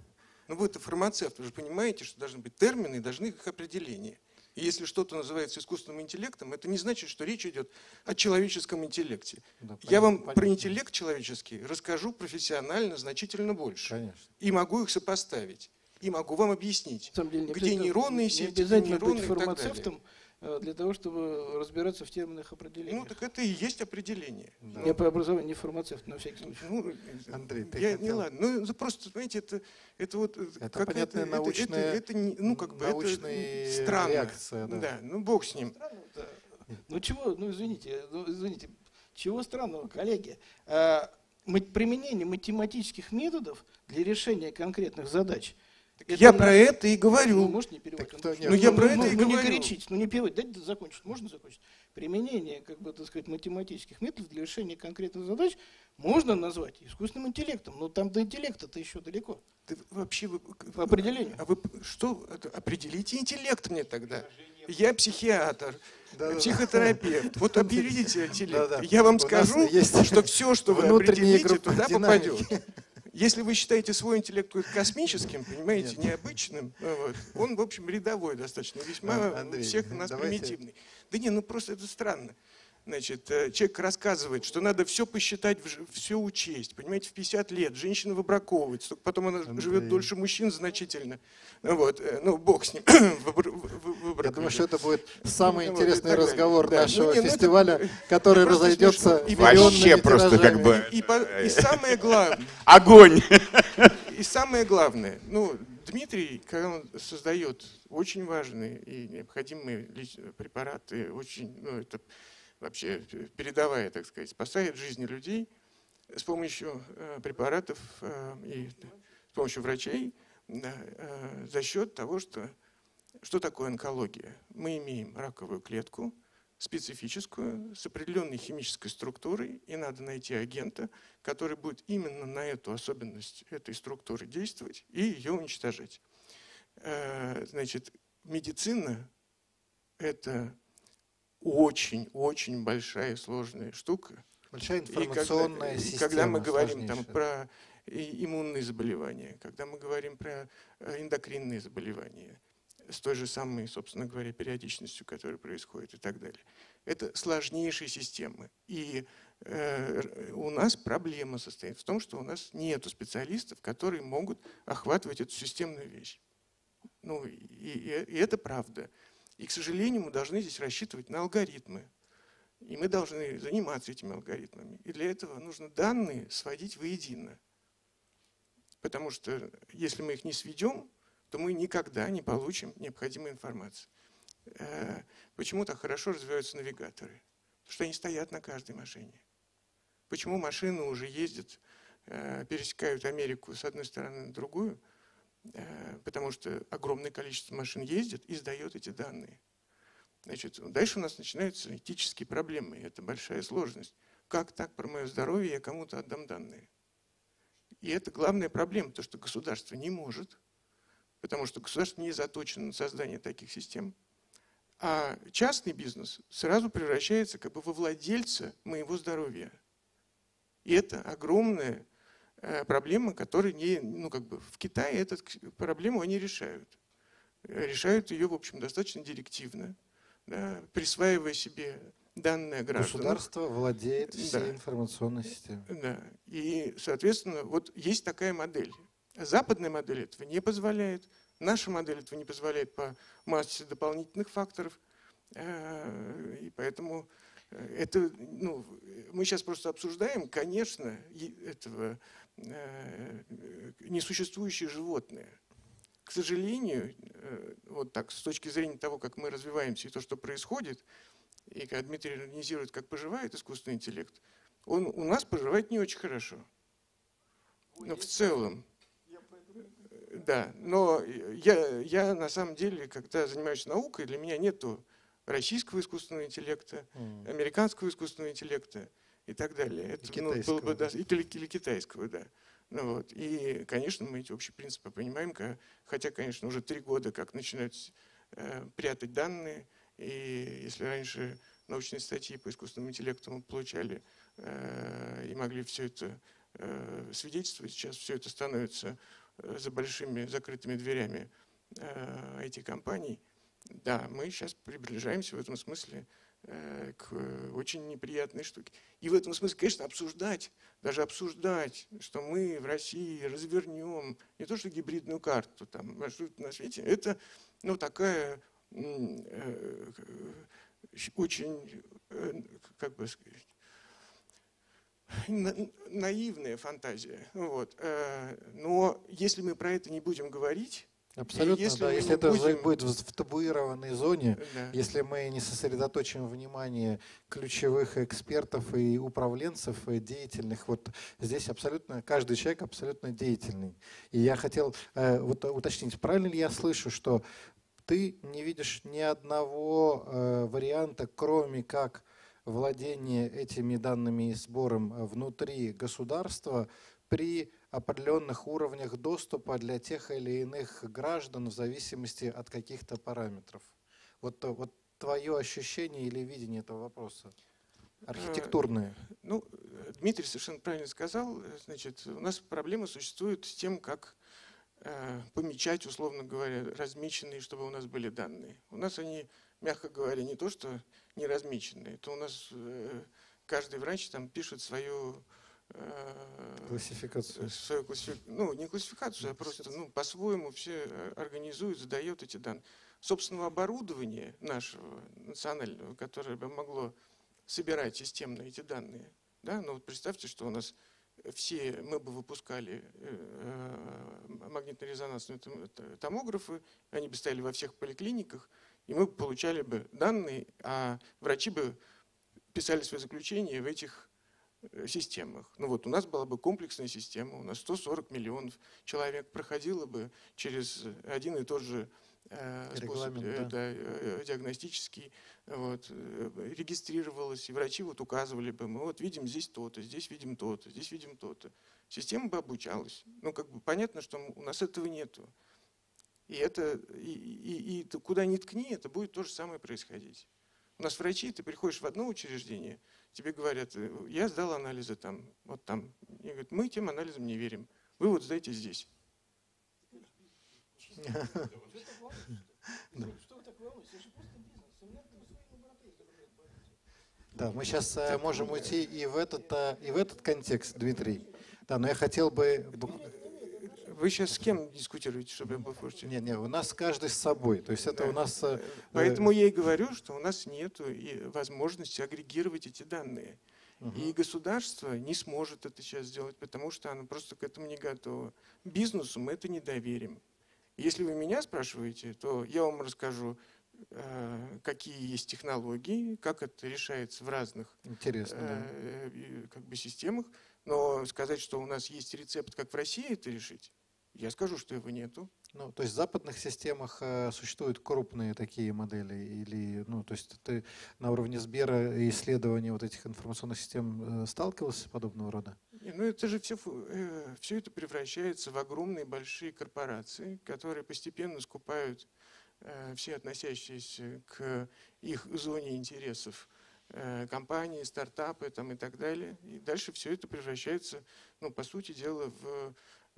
Ну вы-то фармацевт, вы же понимаете, что должны быть термины и должны их определения. И если что-то называется искусственным интеллектом, это не значит, что речь идет о человеческом интеллекте. Да, Я вам понятно. про интеллект человеческий расскажу профессионально значительно больше. Конечно. И могу их сопоставить. И могу вам объяснить, На самом деле, не где обязательно- нейронные не сети, обязательно нейроны быть и так далее. фармацевтом э, для того, чтобы разбираться в терминах определения. Ну, так это и есть определение. Да. Я по образованию не фармацевт, на всякий случай. Ну, Андрей, ты я, не хотел- ладно. Ну, это просто, знаете, это, это вот... Это какая-то- понятная это- научная- это, это, не- ну, как бы, научная это странно. реакция, да. Ну, бог с ним. Да. Ну чего, ну извините, ну, извините, чего странного, коллеги? А, ма- применение математических методов для решения конкретных задач. это Я на- про это и Ну, говорю. можете не переводить? Так кто- Антон? нет, Ну, я про ну, это и ну, не говорю. кричите, ну не переводить, дайте закончить. Можно закончить? Применение, как бы, так сказать, математических методов для решения конкретных задач можно назвать искусственным интеллектом, но там до интеллекта-то еще далеко. Да вообще вы, По определению. А вы что? Это, определите интеллект мне тогда. Я психиатр, Да, да, психотерапевт. Вот определите интеллект. Да, да. Я вам У нас скажу, есть что все, что вы внутренние определите, группы туда динамики. попадет. Если вы считаете свой интеллект какой-то космическим, понимаете, Нет. необычным, вот, он, в общем, рядовой достаточно, весьма А, Андрей, у всех у нас давайте- примитивный. Да не, ну просто это странно. Значит, э, человек рассказывает, что надо все посчитать, все учесть. Понимаете, в пятьдесят лет женщина выбраковывается, только потом она Андрей. живет дольше мужчин значительно. Вот, э, ну, бог с ним. Выбр- вы- вы- Я выбраковали. думаю, что это будет самый Ну, вот, интересный и так далее. разговор Да. нашего Ну, не, ну, это фестиваля, который просто разойдется смешно. И миллионными вообще просто как тиражами. бы- И, по- и самое главное, Огонь! и самое главное, ну, Дмитрий, когда он создает очень важные и необходимые лич- препараты, очень, ну, это вообще передовая, так сказать, спасает жизни людей с помощью э, препаратов э, и с помощью врачей, да, э, за счет того, что что такое онкология. Мы имеем раковую клетку, специфическую, с определенной химической структурой, и надо найти агента, который будет именно на эту особенность этой структуры действовать и ее уничтожать. Значит, медицина – это очень-очень большая сложная штука. Большая информационная и когда, система. Когда мы говорим там, про иммунные заболевания, когда мы говорим про эндокринные заболевания, с той же самой, собственно говоря, периодичностью, которая происходит и так далее. Это сложнейшие системы. И э, у нас проблема состоит в том, что у нас нет специалистов, которые могут охватывать эту системную вещь. Ну, и, и, и это правда. И, к сожалению, мы должны здесь рассчитывать на алгоритмы. И мы должны заниматься этими алгоритмами. И для этого нужно данные сводить воедино. Потому что если мы их не сведем, то мы никогда не получим необходимой информации. Почему так хорошо развиваются навигаторы? Потому что они стоят на каждой машине. Почему машины уже ездят, пересекают Америку с одной стороны на другую? Потому что огромное количество машин ездит и сдает эти данные. Значит, дальше у нас начинаются этические проблемы. Это большая сложность. Как так про мое здоровье я кому-то отдам данные? И это главная проблема, то что государство не может, потому что государство не заточено на создание таких систем. А частный бизнес сразу превращается как бы во владельца моего здоровья. И это огромная проблема, которая не, ну, как бы в Китае эту проблему они решают. Решают ее, в общем, достаточно директивно, да, присваивая себе данные граждан. Государство владеет всей да. информационной системой. Да. И, соответственно, вот есть такая модель. Западная модель этого не позволяет. Наша модель этого не позволяет по массе дополнительных факторов. И поэтому это, ну, мы сейчас просто обсуждаем, конечно, этого несуществующее животное. К сожалению, вот так, с точки зрения того, как мы развиваемся и то, что происходит, и когда Дмитрий иронизирует, как поживает искусственный интеллект, он у нас поживает не очень хорошо. Но в целом. Да, но я, я на самом деле, когда занимаюсь наукой, для меня нету российского искусственного интеллекта, mm. американского искусственного интеллекта и так далее. Это, и ну, китайского. Было бы, да, или, или китайского, да. Ну, вот. И, конечно, мы эти общие принципы понимаем, хотя, конечно, уже три года как начинают э, прятать данные, и если раньше научные статьи по искусственному интеллекту мы получали э, и могли все это э, свидетельствовать, сейчас все это становится за большими закрытыми дверями ай ти-компаний, да, мы сейчас приближаемся в этом смысле к очень неприятной штуке. И в этом смысле, конечно, обсуждать, даже обсуждать, что мы в России развернем не то что гибридную карту там, на свете, это, ну, такая э, очень, э, как бы сказать, наивная фантазия. Вот. Но если мы про это не будем говорить, абсолютно, если да. Если это будем... будет в табуированной зоне, да. если мы не сосредоточим внимание ключевых экспертов и управленцев деятельных, вот здесь абсолютно каждый человек абсолютно деятельный. И я хотел э, вот уточнить, правильно ли я слышу, что ты не видишь ни одного э, варианта, кроме как владение этими данными и сбором внутри государства при определенных уровнях доступа для тех или иных граждан в зависимости от каких-то параметров. Вот, вот твое ощущение или видение этого вопроса архитектурное. Ну, Дмитрий совершенно правильно сказал. Значит, у нас проблема существует с тем, как э, помечать, условно говоря, размеченные, чтобы у нас были данные. У нас они, мягко говоря, не то, что не размеченные. Это у нас э, каждый врач там пишет свою э, классификацию. Свою классифи... Ну, не классификацию, а просто ну, по-своему все организует, задает эти данные. Собственного оборудования нашего национального, которое бы могло собирать системно эти данные. Да? Ну, вот представьте, что у нас все, мы бы выпускали магнитно-резонансные томографы, они бы стояли во всех поликлиниках, и мы бы получали бы данные, а врачи бы писали свои заключения в этих системах. Ну вот у нас была бы комплексная система, у нас сто сорок миллионов человек проходило бы через один и тот же способ да. да, диагностический, вот, регистрировалось, и врачи вот указывали бы, мы вот видим здесь то-то, здесь видим то-то, здесь видим то-то. Система бы обучалась. Ну, как бы понятно, что у нас этого нету. И это, и, и, и куда ни ткни, это будет то же самое происходить. У нас врачи, ты приходишь в одно учреждение, тебе говорят, я сдал анализы там, вот там. И говорят, мы тем анализам не верим. Вы вот сдайте здесь. Да, мы сейчас можем уйти и в этот, и в этот контекст, Дмитрий. Да, но я хотел бы... Вы сейчас с кем дискутируете, чтобы я был в курсе? Не, не, у нас каждый с собой. То есть это Да. у нас... Поэтому я и говорю, что у нас нет возможности агрегировать эти данные. Угу. И государство не сможет это сейчас сделать, потому что оно просто к этому не готово. Бизнесу мы это не доверим. Если вы меня спрашиваете, то я вам расскажу, какие есть технологии, как это решается в разных Интересно, да. как бы, системах. Но сказать, что у нас есть рецепт, как в России это решить, я скажу, что его нету. Ну, то есть в западных системах э, существуют крупные такие модели? Или, ну, то есть ты на уровне Сбера исследования вот этих информационных систем э, сталкивался подобного рода? Ну, это же все, э, все это превращается в огромные большие корпорации, которые постепенно скупают э, все относящиеся к их зоне интересов э, компании, стартапы там, и так далее. И дальше все это превращается, ну, по сути дела, в...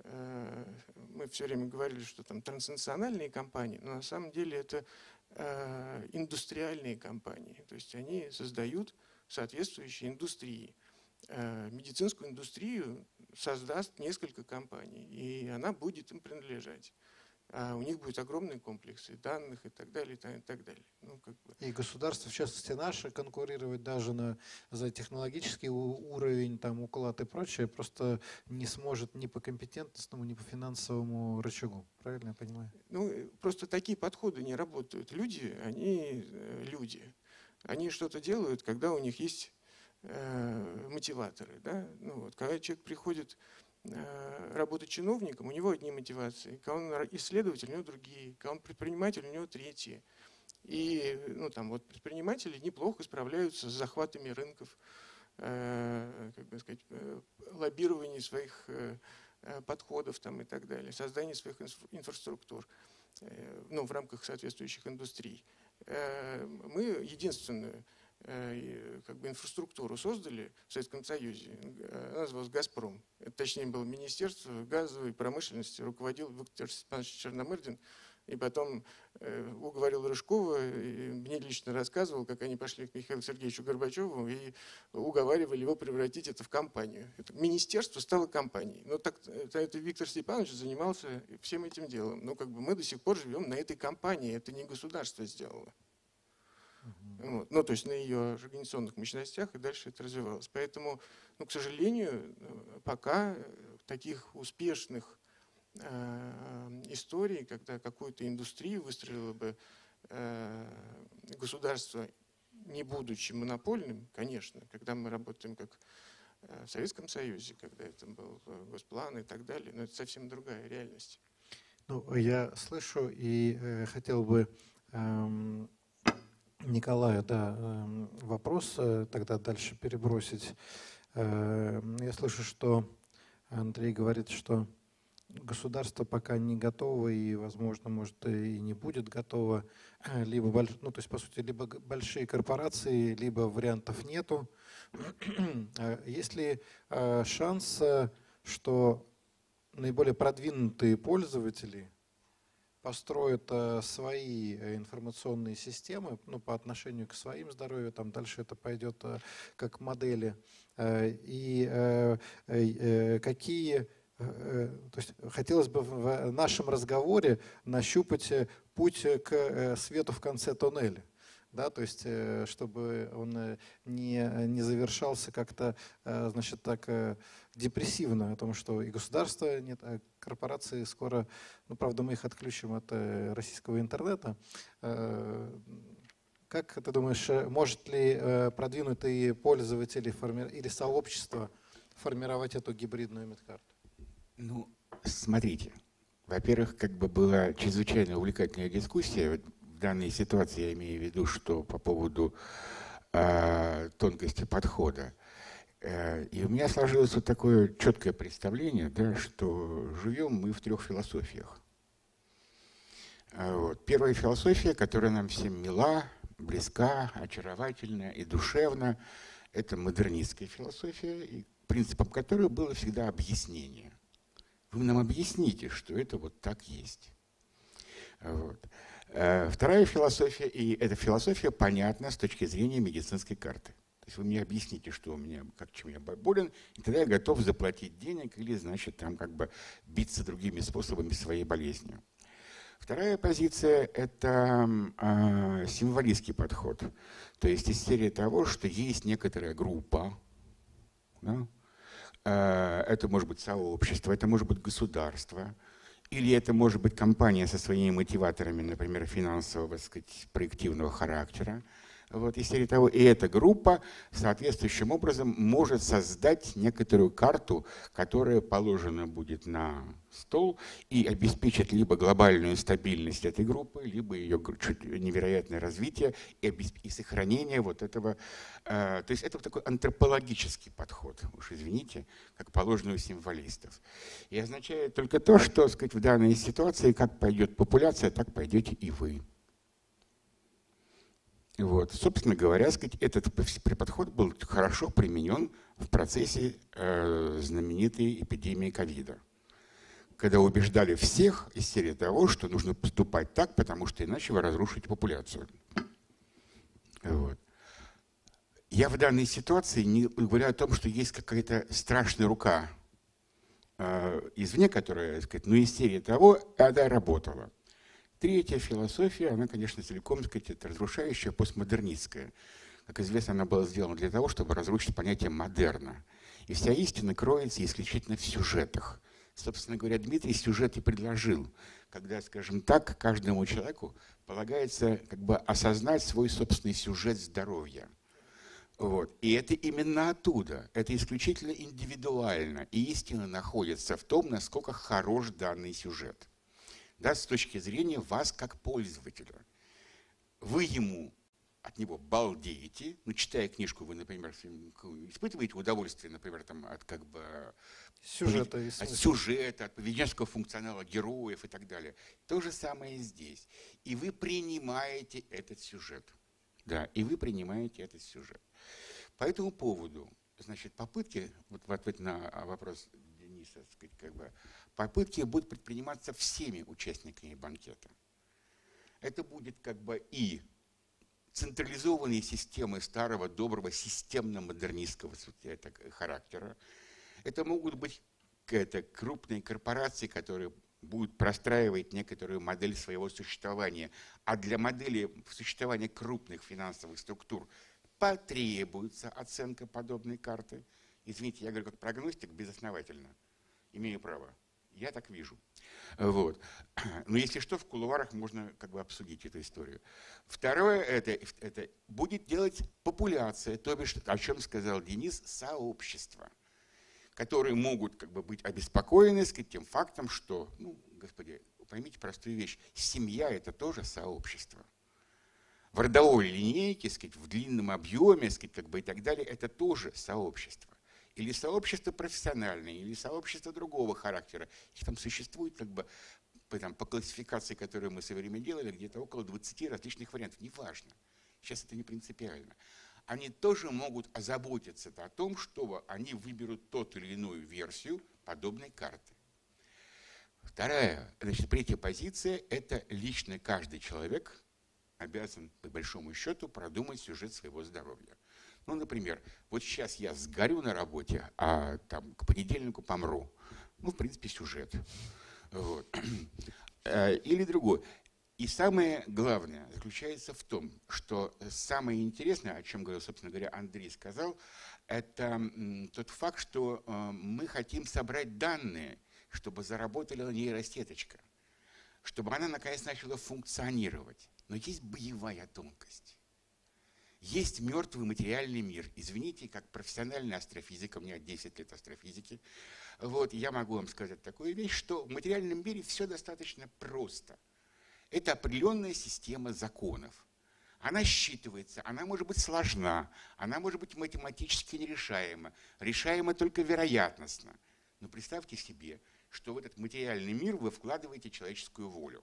Мы все время говорили, что там транснациональные компании, но на самом деле это э, индустриальные компании. То есть они создают соответствующие индустрии. Э, медицинскую индустрию создаст несколько компаний, и она будет им принадлежать. А у них будут огромные комплексы данных и так далее, и так далее. Ну, как бы. И государство, в частности наше, конкурировать даже на, за технологический уровень, там, уклад и прочее, просто не сможет ни по компетентностному, ни по финансовому рычагу. Правильно я понимаю? Ну, просто такие подходы не работают. Люди, они люди. Они что-то делают, когда у них есть э, мотиваторы. Да? Ну, вот, когда человек приходит работать чиновником, у него одни мотивации, когда он исследователь, у него другие, когда он предприниматель, у него третьи. И ну, там, вот, предприниматели неплохо справляются с захватами рынков, э, как бы сказать, э, лоббированием своих э, подходов там, и так далее, созданием своих инфраструктур э, ну, в рамках соответствующих индустрий. Э, мы единственную как бы инфраструктуру создали в Советском Союзе. Она называлась «Газпром». Это, точнее, было Министерство газовой промышленности, руководил Виктор Степанович Черномырдин. И потом э, уговорил Рыжкова, и мне лично рассказывал, как они пошли к Михаилу Сергеевичу Горбачеву и уговаривали его превратить это в компанию. Это министерство стало компанией. Но так, это, это Виктор Степанович занимался всем этим делом. Но как бы мы до сих пор живем на этой компании. Это не государство сделало. Uh-huh. Вот. Ну, то есть на ее организационных мощностях, и дальше это развивалось. Поэтому, ну, к сожалению, пока таких успешных э, историй, когда какую-то индустрию выстроило бы э, государство, не будучи монопольным, конечно, когда мы работаем как в Советском Союзе, когда это был госплан и так далее, но это совсем другая реальность. Ну, я слышу и э, хотел бы... Эм... Николаю, да, вопрос тогда дальше перебросить. Я слышу, что Андрей говорит, что государство пока не готово и, возможно, может и не будет готово. Либо, ну, то есть, по сути, либо большие корпорации, либо вариантов нету. Есть ли шанс, что наиболее продвинутые пользователи построят э, свои информационные системы, ну, по отношению к своим здоровью, там дальше это пойдет э, как модели. Э, и э, э, какие, э, то есть хотелось бы в нашем разговоре нащупать путь к э, свету в конце туннеля. Да, то есть, чтобы он не, не завершался как-то, значит, так депрессивно, о том, что и государства нет, а корпорации скоро, ну, правда, мы их отключим от российского интернета. Как ты думаешь, может ли продвинутые пользователи или сообщество формировать эту гибридную медкарту? Ну, смотрите, Во-первых, как бы была чрезвычайно увлекательная дискуссия. Вот в данной ситуации я имею в виду, что по поводу э, тонкости подхода. Э, и у меня сложилось вот такое четкое представление, да, что живем мы в трех философиях. Э, вот. Первая философия, которая нам всем мила, близка, очаровательна и душевна, это модернистская философия, и принципом которой было всегда объяснение. Вы нам объясните, что это вот так есть. Вот. Вторая философия, и эта философия понятна с точки зрения медицинской карты. То есть вы мне объясните, что у меня, как, чем я болен, и тогда я готов заплатить денег или, значит, там как бы биться другими способами своей болезнью. Вторая позиция – это э, символистский подход. То есть из серии того, что есть некоторая группа, да? э, это может быть сообщество, это может быть государство, или это может быть компания со своими мотиваторами, например, финансового, так сказать, проективного характера. Вот, из серии того, и эта группа соответствующим образом может создать некоторую карту, которая положена будет на стол и обеспечит либо глобальную стабильность этой группы, либо ее невероятное развитие и, и сохранение вот этого. Э, то есть это такой антропологический подход, уж извините, как положено у символистов. И означает только то, что, так сказать, в данной ситуации, как пойдет популяция, так пойдете и вы. Вот. Собственно говоря, сказать, этот подход был хорошо применен в процессе э, знаменитой эпидемии ковида, когда убеждали всех из серии того, что нужно поступать так, потому что иначе вы разрушите популяцию. Вот. Я в данной ситуации не говорю о том, что есть какая-то страшная рука э, извне, которая, так сказать, ну из серии того, она работала. Третья философия, она, конечно, целиком, так сказать, это разрушающая, постмодернистская. Как известно, она была сделана для того, чтобы разрушить понятие модерна. И вся истина кроется исключительно в сюжетах. Собственно говоря, Дмитрий сюжет и предложил, когда, скажем так, каждому человеку полагается как бы осознать свой собственный сюжет здоровья. Вот. И это именно оттуда, это исключительно индивидуально. И истина находится в том, насколько хорош данный сюжет. Да, с точки зрения вас как пользователя. Вы ему, от него балдеете, ну, читая книжку, вы, например, испытываете удовольствие, например, там, от, как бы, сюжета, от сюжета, от поведенческого функционала героев и так далее. То же самое и здесь. И вы принимаете этот сюжет. Да, и вы принимаете этот сюжет. По этому поводу, значит, попытки, вот в ответ на вопрос Дениса, так сказать, как бы, попытки будут предприниматься всеми участниками банкета. Это будет как бы и централизованные системы старого, доброго, системно-модернистского характера. Это могут быть это, крупные корпорации, которые будут простраивать некоторую модель своего существования. А для модели существования крупных финансовых структур потребуется оценка подобной карты. Извините, я говорю как прогностик безосновательно. Имею право. Я так вижу. Вот. Но если что, в кулуарах можно как бы обсудить эту историю. Второе, это, это будет делать популяция, то бишь, о чем сказал Денис, сообщества, которые могут как бы быть обеспокоены, сказать, тем фактом, что, ну, господи, поймите простую вещь, семья – это тоже сообщество. В родовой линейке, сказать, в длинном объеме, сказать, как бы и так далее, это тоже сообщество. Или сообщество профессиональное, или сообщество другого характера. Их там существует как бы там, по классификации, которую мы в свое время делали, где-то около двадцати различных вариантов. Неважно. Сейчас это не принципиально. Они тоже могут озаботиться о том, что они выберут тот или иную версию подобной карты. Вторая, значит, третья позиция – это лично каждый человек обязан, по большому счету, продумать сюжет своего здоровья. Ну, например, вот сейчас я сгорю на работе, а там к понедельнику помру. Ну, в принципе, сюжет. Вот. Или другой. И самое главное заключается в том, что самое интересное, о чем говорил, собственно говоря, Андрей сказал, это тот факт, что мы хотим собрать данные, чтобы заработала нейросеточка, чтобы она наконец начала функционировать. Но есть боевая тонкость. есть мертвый материальный мир. Извините, как профессиональный астрофизик, у меня десять лет астрофизики, вот, я могу вам сказать такую вещь, что в материальном мире все достаточно просто. Это определенная система законов. Она считывается, она может быть сложна, она может быть математически нерешаема, решаема только вероятностно. Но представьте себе, что в этот материальный мир вы вкладываете человеческую волю.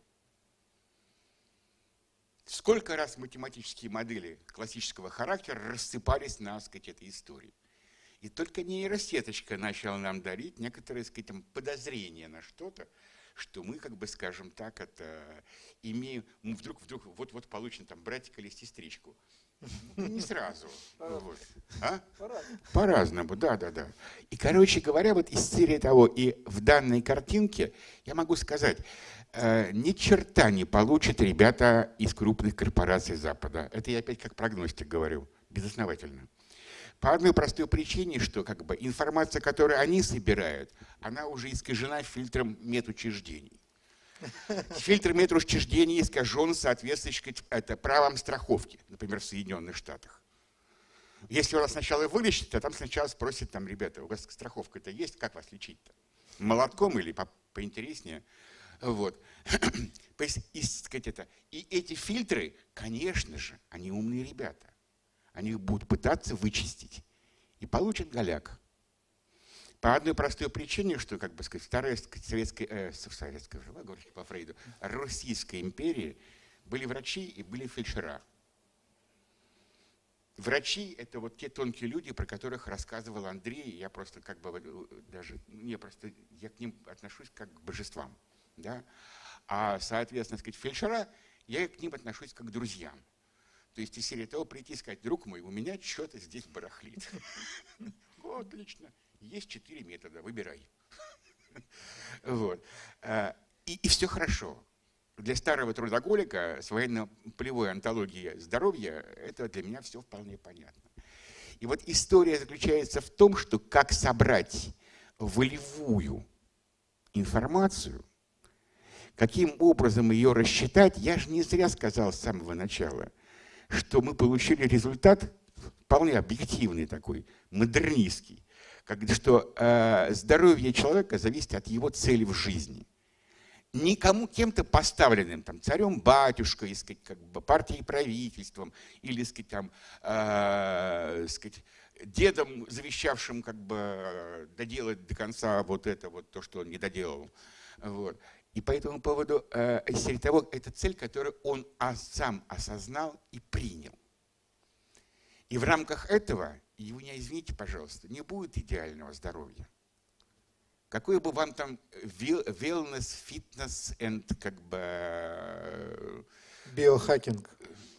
Сколько раз математические модели классического характера рассыпались на, так сказать, этой истории. И только нейросеточка начала нам дарить некоторые, так сказать, подозрения на что-то, что мы, как бы, скажем так, это имеем, мы вдруг, вдруг, вот-вот получим там братика или сестричку. Не сразу. Вот. А? По-разному, да, да, да. И, короче говоря, вот из серии того, и в данной картинке, я могу сказать, э, ни черта не получат ребята из крупных корпораций Запада. Это я опять как прогностик говорю, безосновательно. По одной простой причине, что как бы информация, которую они собирают, она уже искажена фильтром медучреждений. Фильтр медучреждений искажен, соответственно, это правом страховки, например, в Соединенных Штатах. Если вас сначала вылечат, то там сначала спросят, там, ребята, у вас страховка-то есть, как вас лечить-то? Молотком или по поинтереснее? Вот. И эти фильтры, конечно же, они умные ребята. Они их будут пытаться вычистить и получат голяк. По одной простой причине, что, как бы сказать, вторая советская, э, советская, говорите по Фрейду, Российской империи были врачи и были фельдшера. Врачи – это вот те тонкие люди, про которых рассказывал Андрей. Я просто как бы даже, не просто, я к ним отношусь как к божествам. Да? А, соответственно, сказать, фельдшера, я к ним отношусь как к друзьям. То есть из серии того прийти и сказать, друг мой, у меня что-то здесь барахлит. Отлично. Есть четыре метода, выбирай. Вот. И, и все хорошо. Для старого трудоголика с военно-полевой антологией здоровья это для меня все вполне понятно. И вот история заключается в том, что как собрать волевую информацию, каким образом ее рассчитать, я же не зря сказал с самого начала, что мы получили результат вполне объективный такой, модернистский, как, что э, здоровье человека зависит от его цели в жизни. Никому кем-то поставленным, там, царем, батюшкой, сказать, как бы, партией, правительством, или сказать, там, э, сказать, дедом, завещавшим как бы, доделать до конца вот это, вот, то, что он не доделал. Вот. И по этому поводу э, серии того, это цель, которую он сам осознал и принял. И в рамках этого, и вы не извините, пожалуйста, не будет идеального здоровья. Какой бы вам там wellness, фитнес and как бы... Биохакинг.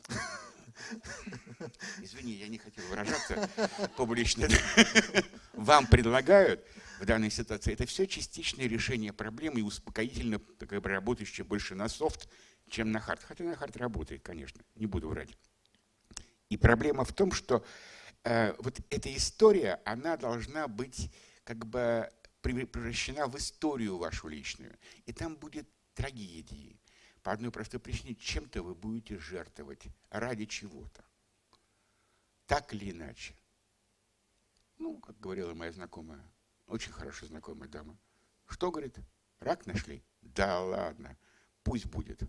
Извини, я не хотел выражаться публично. Вам предлагают в данной ситуации, это все частичное решение проблемы и успокоительно как бы, работающее больше на софт, чем на хард. Хотя на хард работает, конечно, не буду врать. И проблема в том, что э, вот эта история, она должна быть как бы превращена в историю вашу личную. И там будет трагедии. По одной простой причине, чем-то вы будете жертвовать ради чего-то. Так или иначе. Ну, как говорила моя знакомая, очень хорошо знакомая дама. Что, говорит, рак нашли? Да ладно, пусть будет.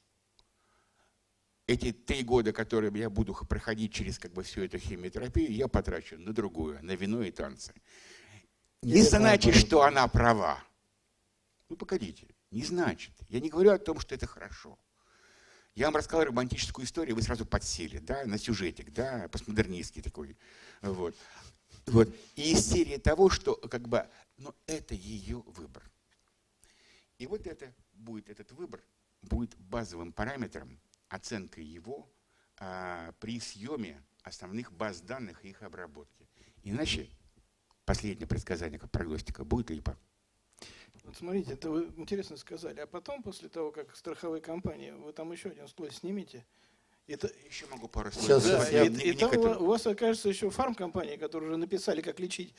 Эти три года, которые я буду проходить через как бы, всю эту химиотерапию, я потрачу на другое, на вино и танцы. Не значит, что она права. Ну, погодите, не значит. Я не говорю о том, что это хорошо. Я вам рассказал романтическую историю, вы сразу подсели, да, на сюжетик, да, постмодернистский такой. Вот. Вот. И из серии того, что как бы, ну, это ее выбор. И вот это будет, этот выбор будет базовым параметром, оценкой его а, при съеме основных баз данных и их обработке. Иначе последнее предсказание как прогностика будет либо. Вот смотрите, это вы интересно сказали. А потом, после того, как страховые компании, вы там еще один слой снимите, Это, Еще могу пару слов. Сейчас, да, сейчас я- и, и там у вас окажется еще фармкомпания, которые уже написали, как лечить.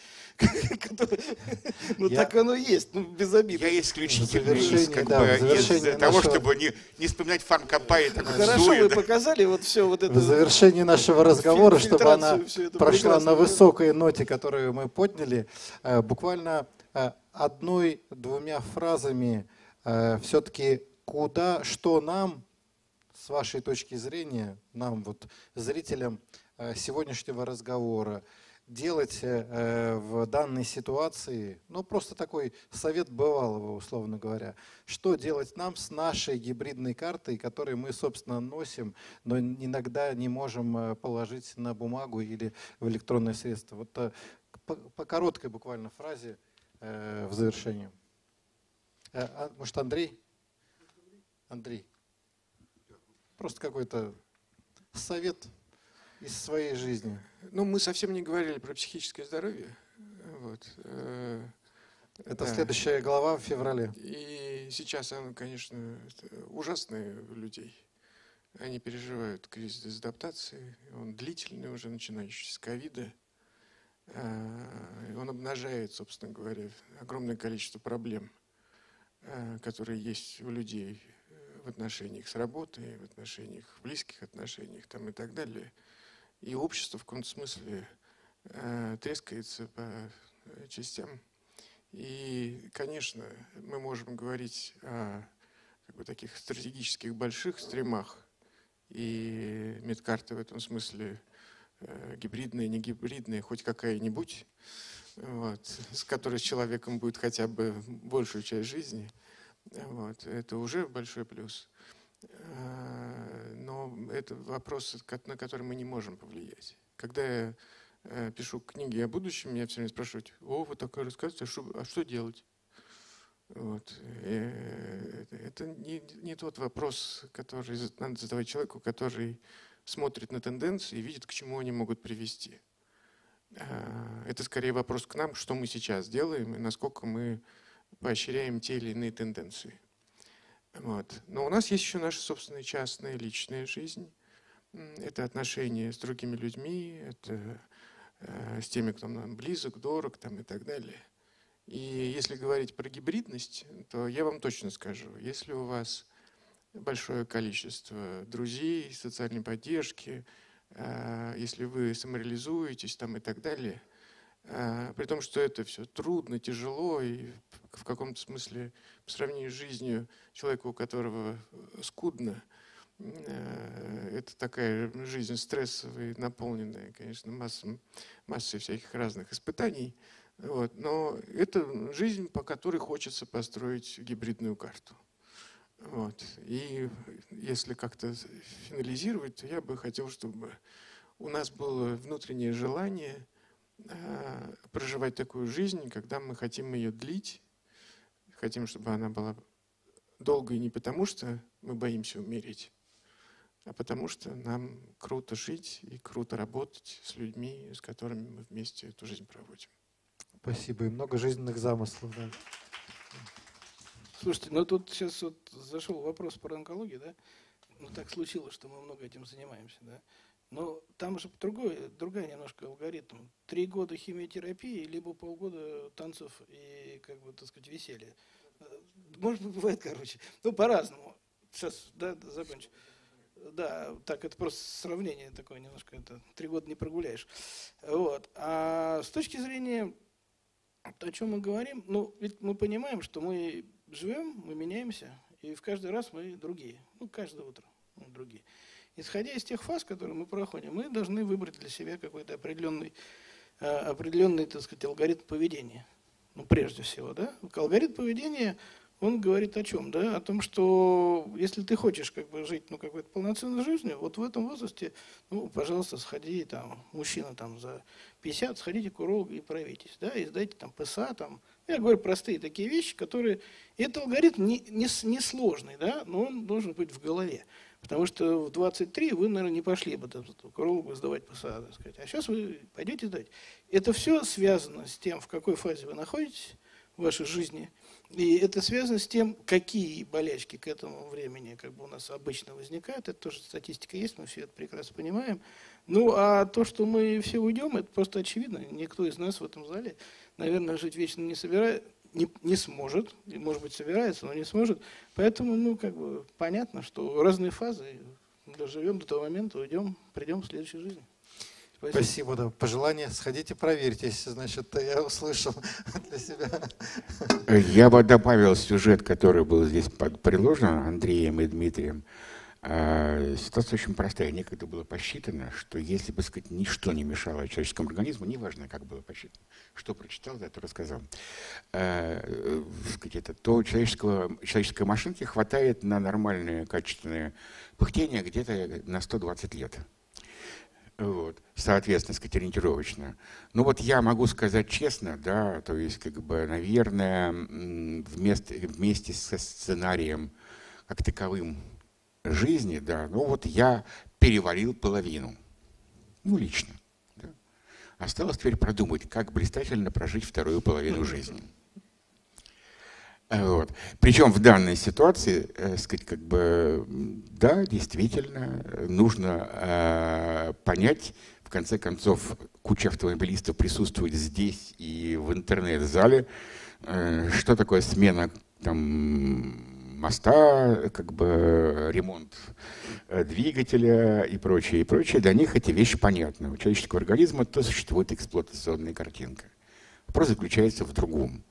Ну Я- так оно и есть, ну без обид. Я исключительно В завершении, из, как да, бы, в завершении из того, нашего- чтобы не, не вспоминать фармкомпании, так вот Хорошо, Зоя, вы да. показали вот все вот это. В завершении нашего разговора, фильтрацию, чтобы она всё это прошла прекрасно, на да. высокой ноте, которую мы подняли, э, буквально э, одной-двумя фразами все-таки куда, что нам, с вашей точки зрения, нам, вот, зрителям э, сегодняшнего разговора, делать э, в данной ситуации, ну просто такой совет бывалого, условно говоря, что делать нам с нашей гибридной картой, которую мы, собственно, носим, но иногда не можем э, положить на бумагу или в электронное средство. Вот э, по, по короткой буквально фразе э, в завершении. Э, а, может, Андрей? Андрей. Просто какой-то совет из своей жизни. Ну, мы совсем не говорили про психическое здоровье. Вот. э, Это да. следующая глава в феврале. И сейчас оно, конечно, это ужасное у людей. Они переживают кризис дезадаптации. Он длительный уже, начинающийся с ковида. Э, Он обнажает, собственно говоря, огромное количество проблем, э, которые есть у людей в отношениях с работой, в отношениях, в близких отношениях там, и так далее. И общество в каком-то смысле э, трескается по э, частям. И, конечно, мы можем говорить о как бы, таких стратегических больших стримах. И медкарта в этом смысле э, гибридная, не гибридная, хоть какая-нибудь, вот, с которой с человеком будет хотя бы большую часть жизни. Вот, это уже большой плюс. Но это вопрос, на который мы не можем повлиять. Когда я пишу книги о будущем, меня все время спрашивают: о, вы такое рассказываете, а что, а что делать? Вот. Это не, не тот вопрос, который надо задавать человеку, который смотрит на тенденции и видит, к чему они могут привести. Это скорее вопрос к нам, что мы сейчас делаем и насколько мы поощряем те или иные тенденции. Вот. Но у нас есть еще наша собственная частная личная жизнь. Это отношения с другими людьми, это э, с теми, кто нам близок, дорог там, и так далее. И если говорить про гибридность, то я вам точно скажу, если у вас большое количество друзей, социальной поддержки, э, если вы самореализуетесь там, и так далее, э, при том, что это все трудно, тяжело и в каком-то смысле по сравнению с жизнью человека, у которого скудно, это такая жизнь стрессовая, наполненная, конечно, массой, массой всяких разных испытаний. Вот. Но это жизнь, по которой хочется построить гибридную карту. Вот. И если как-то финализировать, то я бы хотел, чтобы у нас было внутреннее желание проживать такую жизнь, когда мы хотим ее длить, хотим, чтобы она была долгой не потому, что мы боимся умереть, а потому что нам круто жить и круто работать с людьми, с которыми мы вместе эту жизнь проводим. Спасибо. И много жизненных замыслов. Да. Слушайте, ну тут сейчас вот зашел вопрос про онкологию, да? Ну так случилось, что мы много этим занимаемся, да? Но там же другой, другая немножко алгоритм. Три года химиотерапии, либо полгода танцев и, как бы, так сказать, веселья. Может быть, бывает, короче. Ну, по-разному. Сейчас, да, закончу. Да, так, это просто сравнение такое немножко. Это три года не прогуляешь. Вот. А с точки зрения, о чем мы говорим, ну, ведь мы понимаем, что мы живем, мы меняемся, и в каждый раз мы другие. Ну, каждое утро мы другие. Исходя из тех фаз, которые мы проходим, мы должны выбрать для себя какой-то определенный, определенный, так сказать, алгоритм поведения. Ну, прежде всего, да. Алгоритм поведения, он говорит о чем, да? О том, что если ты хочешь как бы жить, ну, какой-то полноценной жизнью, вот в этом возрасте, ну, пожалуйста, сходи, там, мужчина там за пятьдесят, сходите к урологу и проверьтесь, да, и сдайте там ПСА, там. Я говорю простые такие вещи, которые, это алгоритм не, не, не сложный, да, но он должен быть в голове. Потому что в двадцать три вы, наверное, не пошли бы к урологу сдавать ПСА, так сказать. А сейчас вы пойдете сдать. Это все связано с тем, в какой фазе вы находитесь в вашей жизни. И это связано с тем, какие болячки к этому времени как бы у нас обычно возникают. Это тоже статистика есть, мы все это прекрасно понимаем. Ну, а то, что мы все уйдем, это просто очевидно. Никто из нас в этом зале, наверное, жить вечно не собирает, не, не сможет. И, может быть, собирается, но не сможет. Поэтому, ну, как бы понятно, что разные фазы. Доживем до того момента, уйдем, придем в следующей жизни. Спасибо. Спасибо. Да. Пожелание. Сходите, проверьте, если, значит, я услышал для себя. Я бы добавил сюжет, который был здесь предложен Андреем и Дмитрием. Ситуация очень простая. Некогда было посчитано, что если бы, сказать, ничто не мешало человеческому организму, неважно, как было посчитано, что прочитал, да, то рассказал, сказать, это, то человеческого, человеческой машинки хватает на нормальное качественное пыхтение где-то на сто двадцать лет. Вот, соответственно, сказать, ориентировочно. Ну вот я могу сказать честно, да, то есть, как бы, наверное, вместе, вместе со сценарием как таковым жизни, да, ну вот я переварил половину, ну лично. Да. Осталось теперь продумать, как блистательно прожить вторую половину жизни. Вот. Причем в данной ситуации, э, сказать, как бы, да, действительно, нужно э, понять, в конце концов, куча автомобилистов присутствует здесь и в интернет-зале, э, что такое смена там, моста, как бы, ремонт двигателя и прочее, и прочее. Для них эти вещи понятны. У человеческого организма то существует эксплуатационная картинка. Вопрос заключается в другом.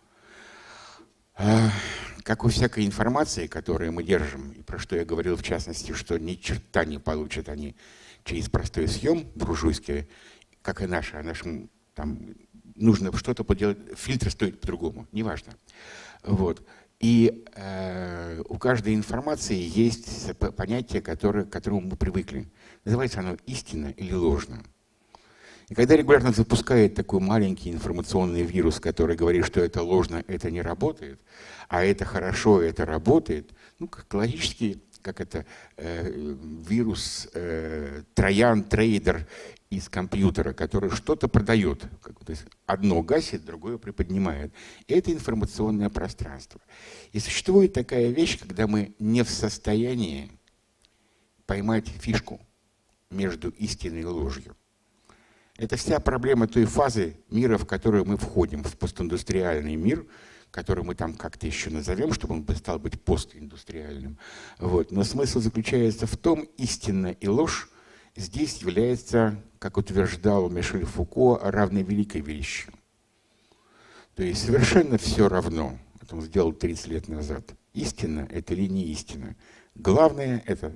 Как у всякой информации, которую мы держим, и про что я говорил в частности, что ни черта не получат они через простой съем буржуйский, как и наши, а нашим там нужно что-то поделать, фильтр стоит по-другому, неважно. Вот. И э, у каждой информации есть понятие, которое, к которому мы привыкли. Называется оно истина или ложно. И когда регулярно запускает такой маленький информационный вирус, который говорит, что это ложно, это не работает, а это хорошо, это работает, ну, как логически, как это э, вирус, э, троян, трейдер из компьютера, который что-то продает. То есть одно гасит, другое приподнимает. И это информационное пространство. И существует такая вещь, когда мы не в состоянии поймать фишку между истиной и ложью. Это вся проблема той фазы мира, в которую мы входим, в постиндустриальный мир, который мы там как-то еще назовем, чтобы он стал быть постиндустриальным. Вот. Но смысл заключается в том, истина и ложь здесь является, как утверждал Мишель Фуко, равной великой вещью. То есть совершенно все равно, это он сделал тридцать лет назад, истина это или не истина. Главное это,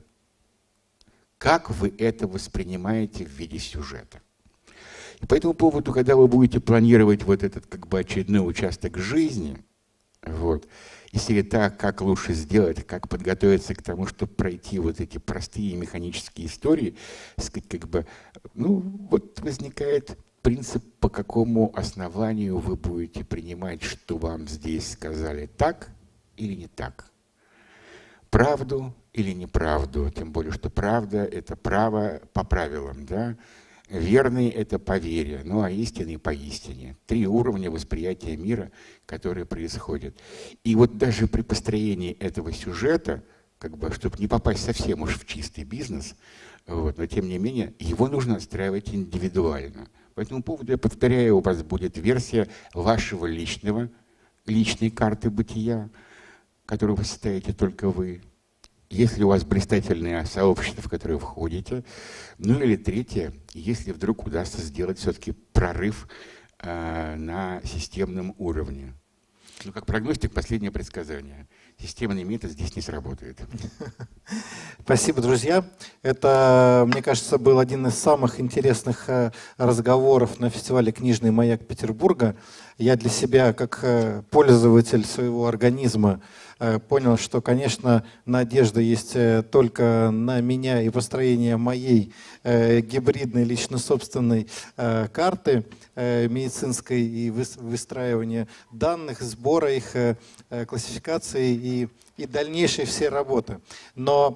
как вы это воспринимаете в виде сюжета. И по этому поводу, когда вы будете планировать вот этот как бы очередной участок жизни, вот, если так, как лучше сделать, как подготовиться к тому, чтобы пройти вот эти простые механические истории, сказать, как бы, ну, вот возникает принцип, по какому основанию вы будете принимать, что вам здесь сказали, так или не так. Правду или неправду, тем более, что правда – это право по правилам, да? Верный – это по вере, ну а истинный – по истине. Три уровня восприятия мира, которые происходят. И вот даже при построении этого сюжета, как бы, чтобы не попасть совсем уж в чистый бизнес, вот, но тем не менее, его нужно отстраивать индивидуально. По этому поводу, я повторяю, у вас будет версия вашего личного, личной карты бытия, которую вы составите только вы. Если у вас блистательное сообщество, в которое вы входите, ну или третье, если вдруг удастся сделать все-таки прорыв э, на системном уровне. Ну, как прогностик, последнее предсказание. Системный метод здесь не сработает. Спасибо, друзья. Это, мне кажется, был один из самых интересных разговоров на фестивале «Книжный маяк» Петербурга. Я для себя, как пользователь своего организма, понял, что, конечно, надежда есть только на меня и построение моей гибридной лично собственной карты медицинской и выстраивание данных, сбора их, классификации и, и дальнейшей всей работы. Но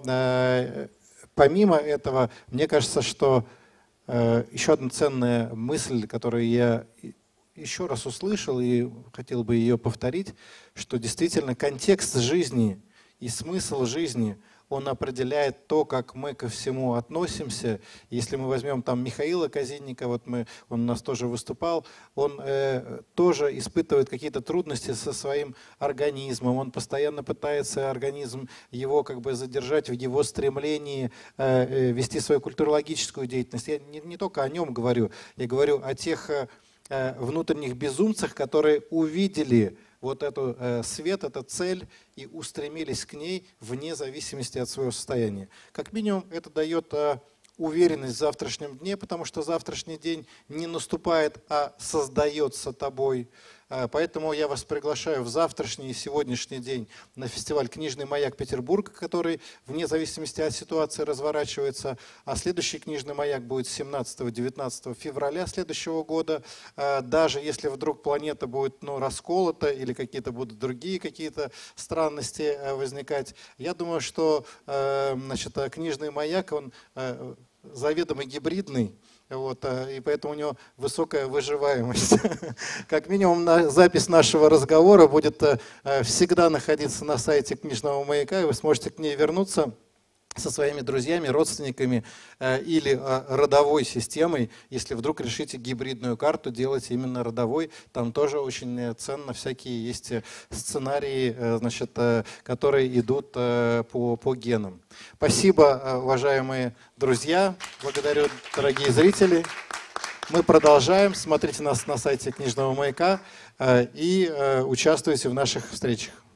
помимо этого, мне кажется, что еще одна ценная мысль, которую я еще раз услышал и хотел бы ее повторить, что действительно контекст жизни и смысл жизни, он определяет то, как мы ко всему относимся. Если мы возьмем там Михаила Казинника, вот мы, он у нас тоже выступал, он э, тоже испытывает какие-то трудности со своим организмом, он постоянно пытается организм его как бы задержать в его стремлении э, вести свою культурологическую деятельность. Я не, не только о нем говорю, я говорю о тех э, внутренних безумцах, которые увидели вот эту э, свет, эту цель и устремились к ней вне зависимости от своего состояния. Как минимум это дает э, уверенность в завтрашнем дне, потому что завтрашний день не наступает, а создается тобой. Э, поэтому я вас приглашаю в завтрашний и сегодняшний день на фестиваль «Книжный маяк Петербурга», который вне зависимости от ситуации разворачивается. А следующий «Книжный маяк» будет семнадцатого-девятнадцатого февраля следующего года. Э, даже если вдруг планета будет ну, расколота или какие-то будут другие какие-то странности э, возникать, я думаю, что э, значит, «Книжный маяк», он э, заведомо гибридный, вот, и поэтому у него высокая выживаемость. Как минимум на запись нашего разговора будет всегда находиться на сайте «Книжного маяка», и вы сможете к ней вернуться со своими друзьями, родственниками э, или э, родовой системой, если вдруг решите гибридную карту делать именно родовой. Там тоже очень ценно всякие есть сценарии, э, значит, э, которые идут э, по, по генам. Спасибо, э, уважаемые друзья. Благодарю, дорогие зрители. Мы продолжаем. Смотрите нас на сайте «Книжного маяка» э, и э, участвуйте в наших встречах.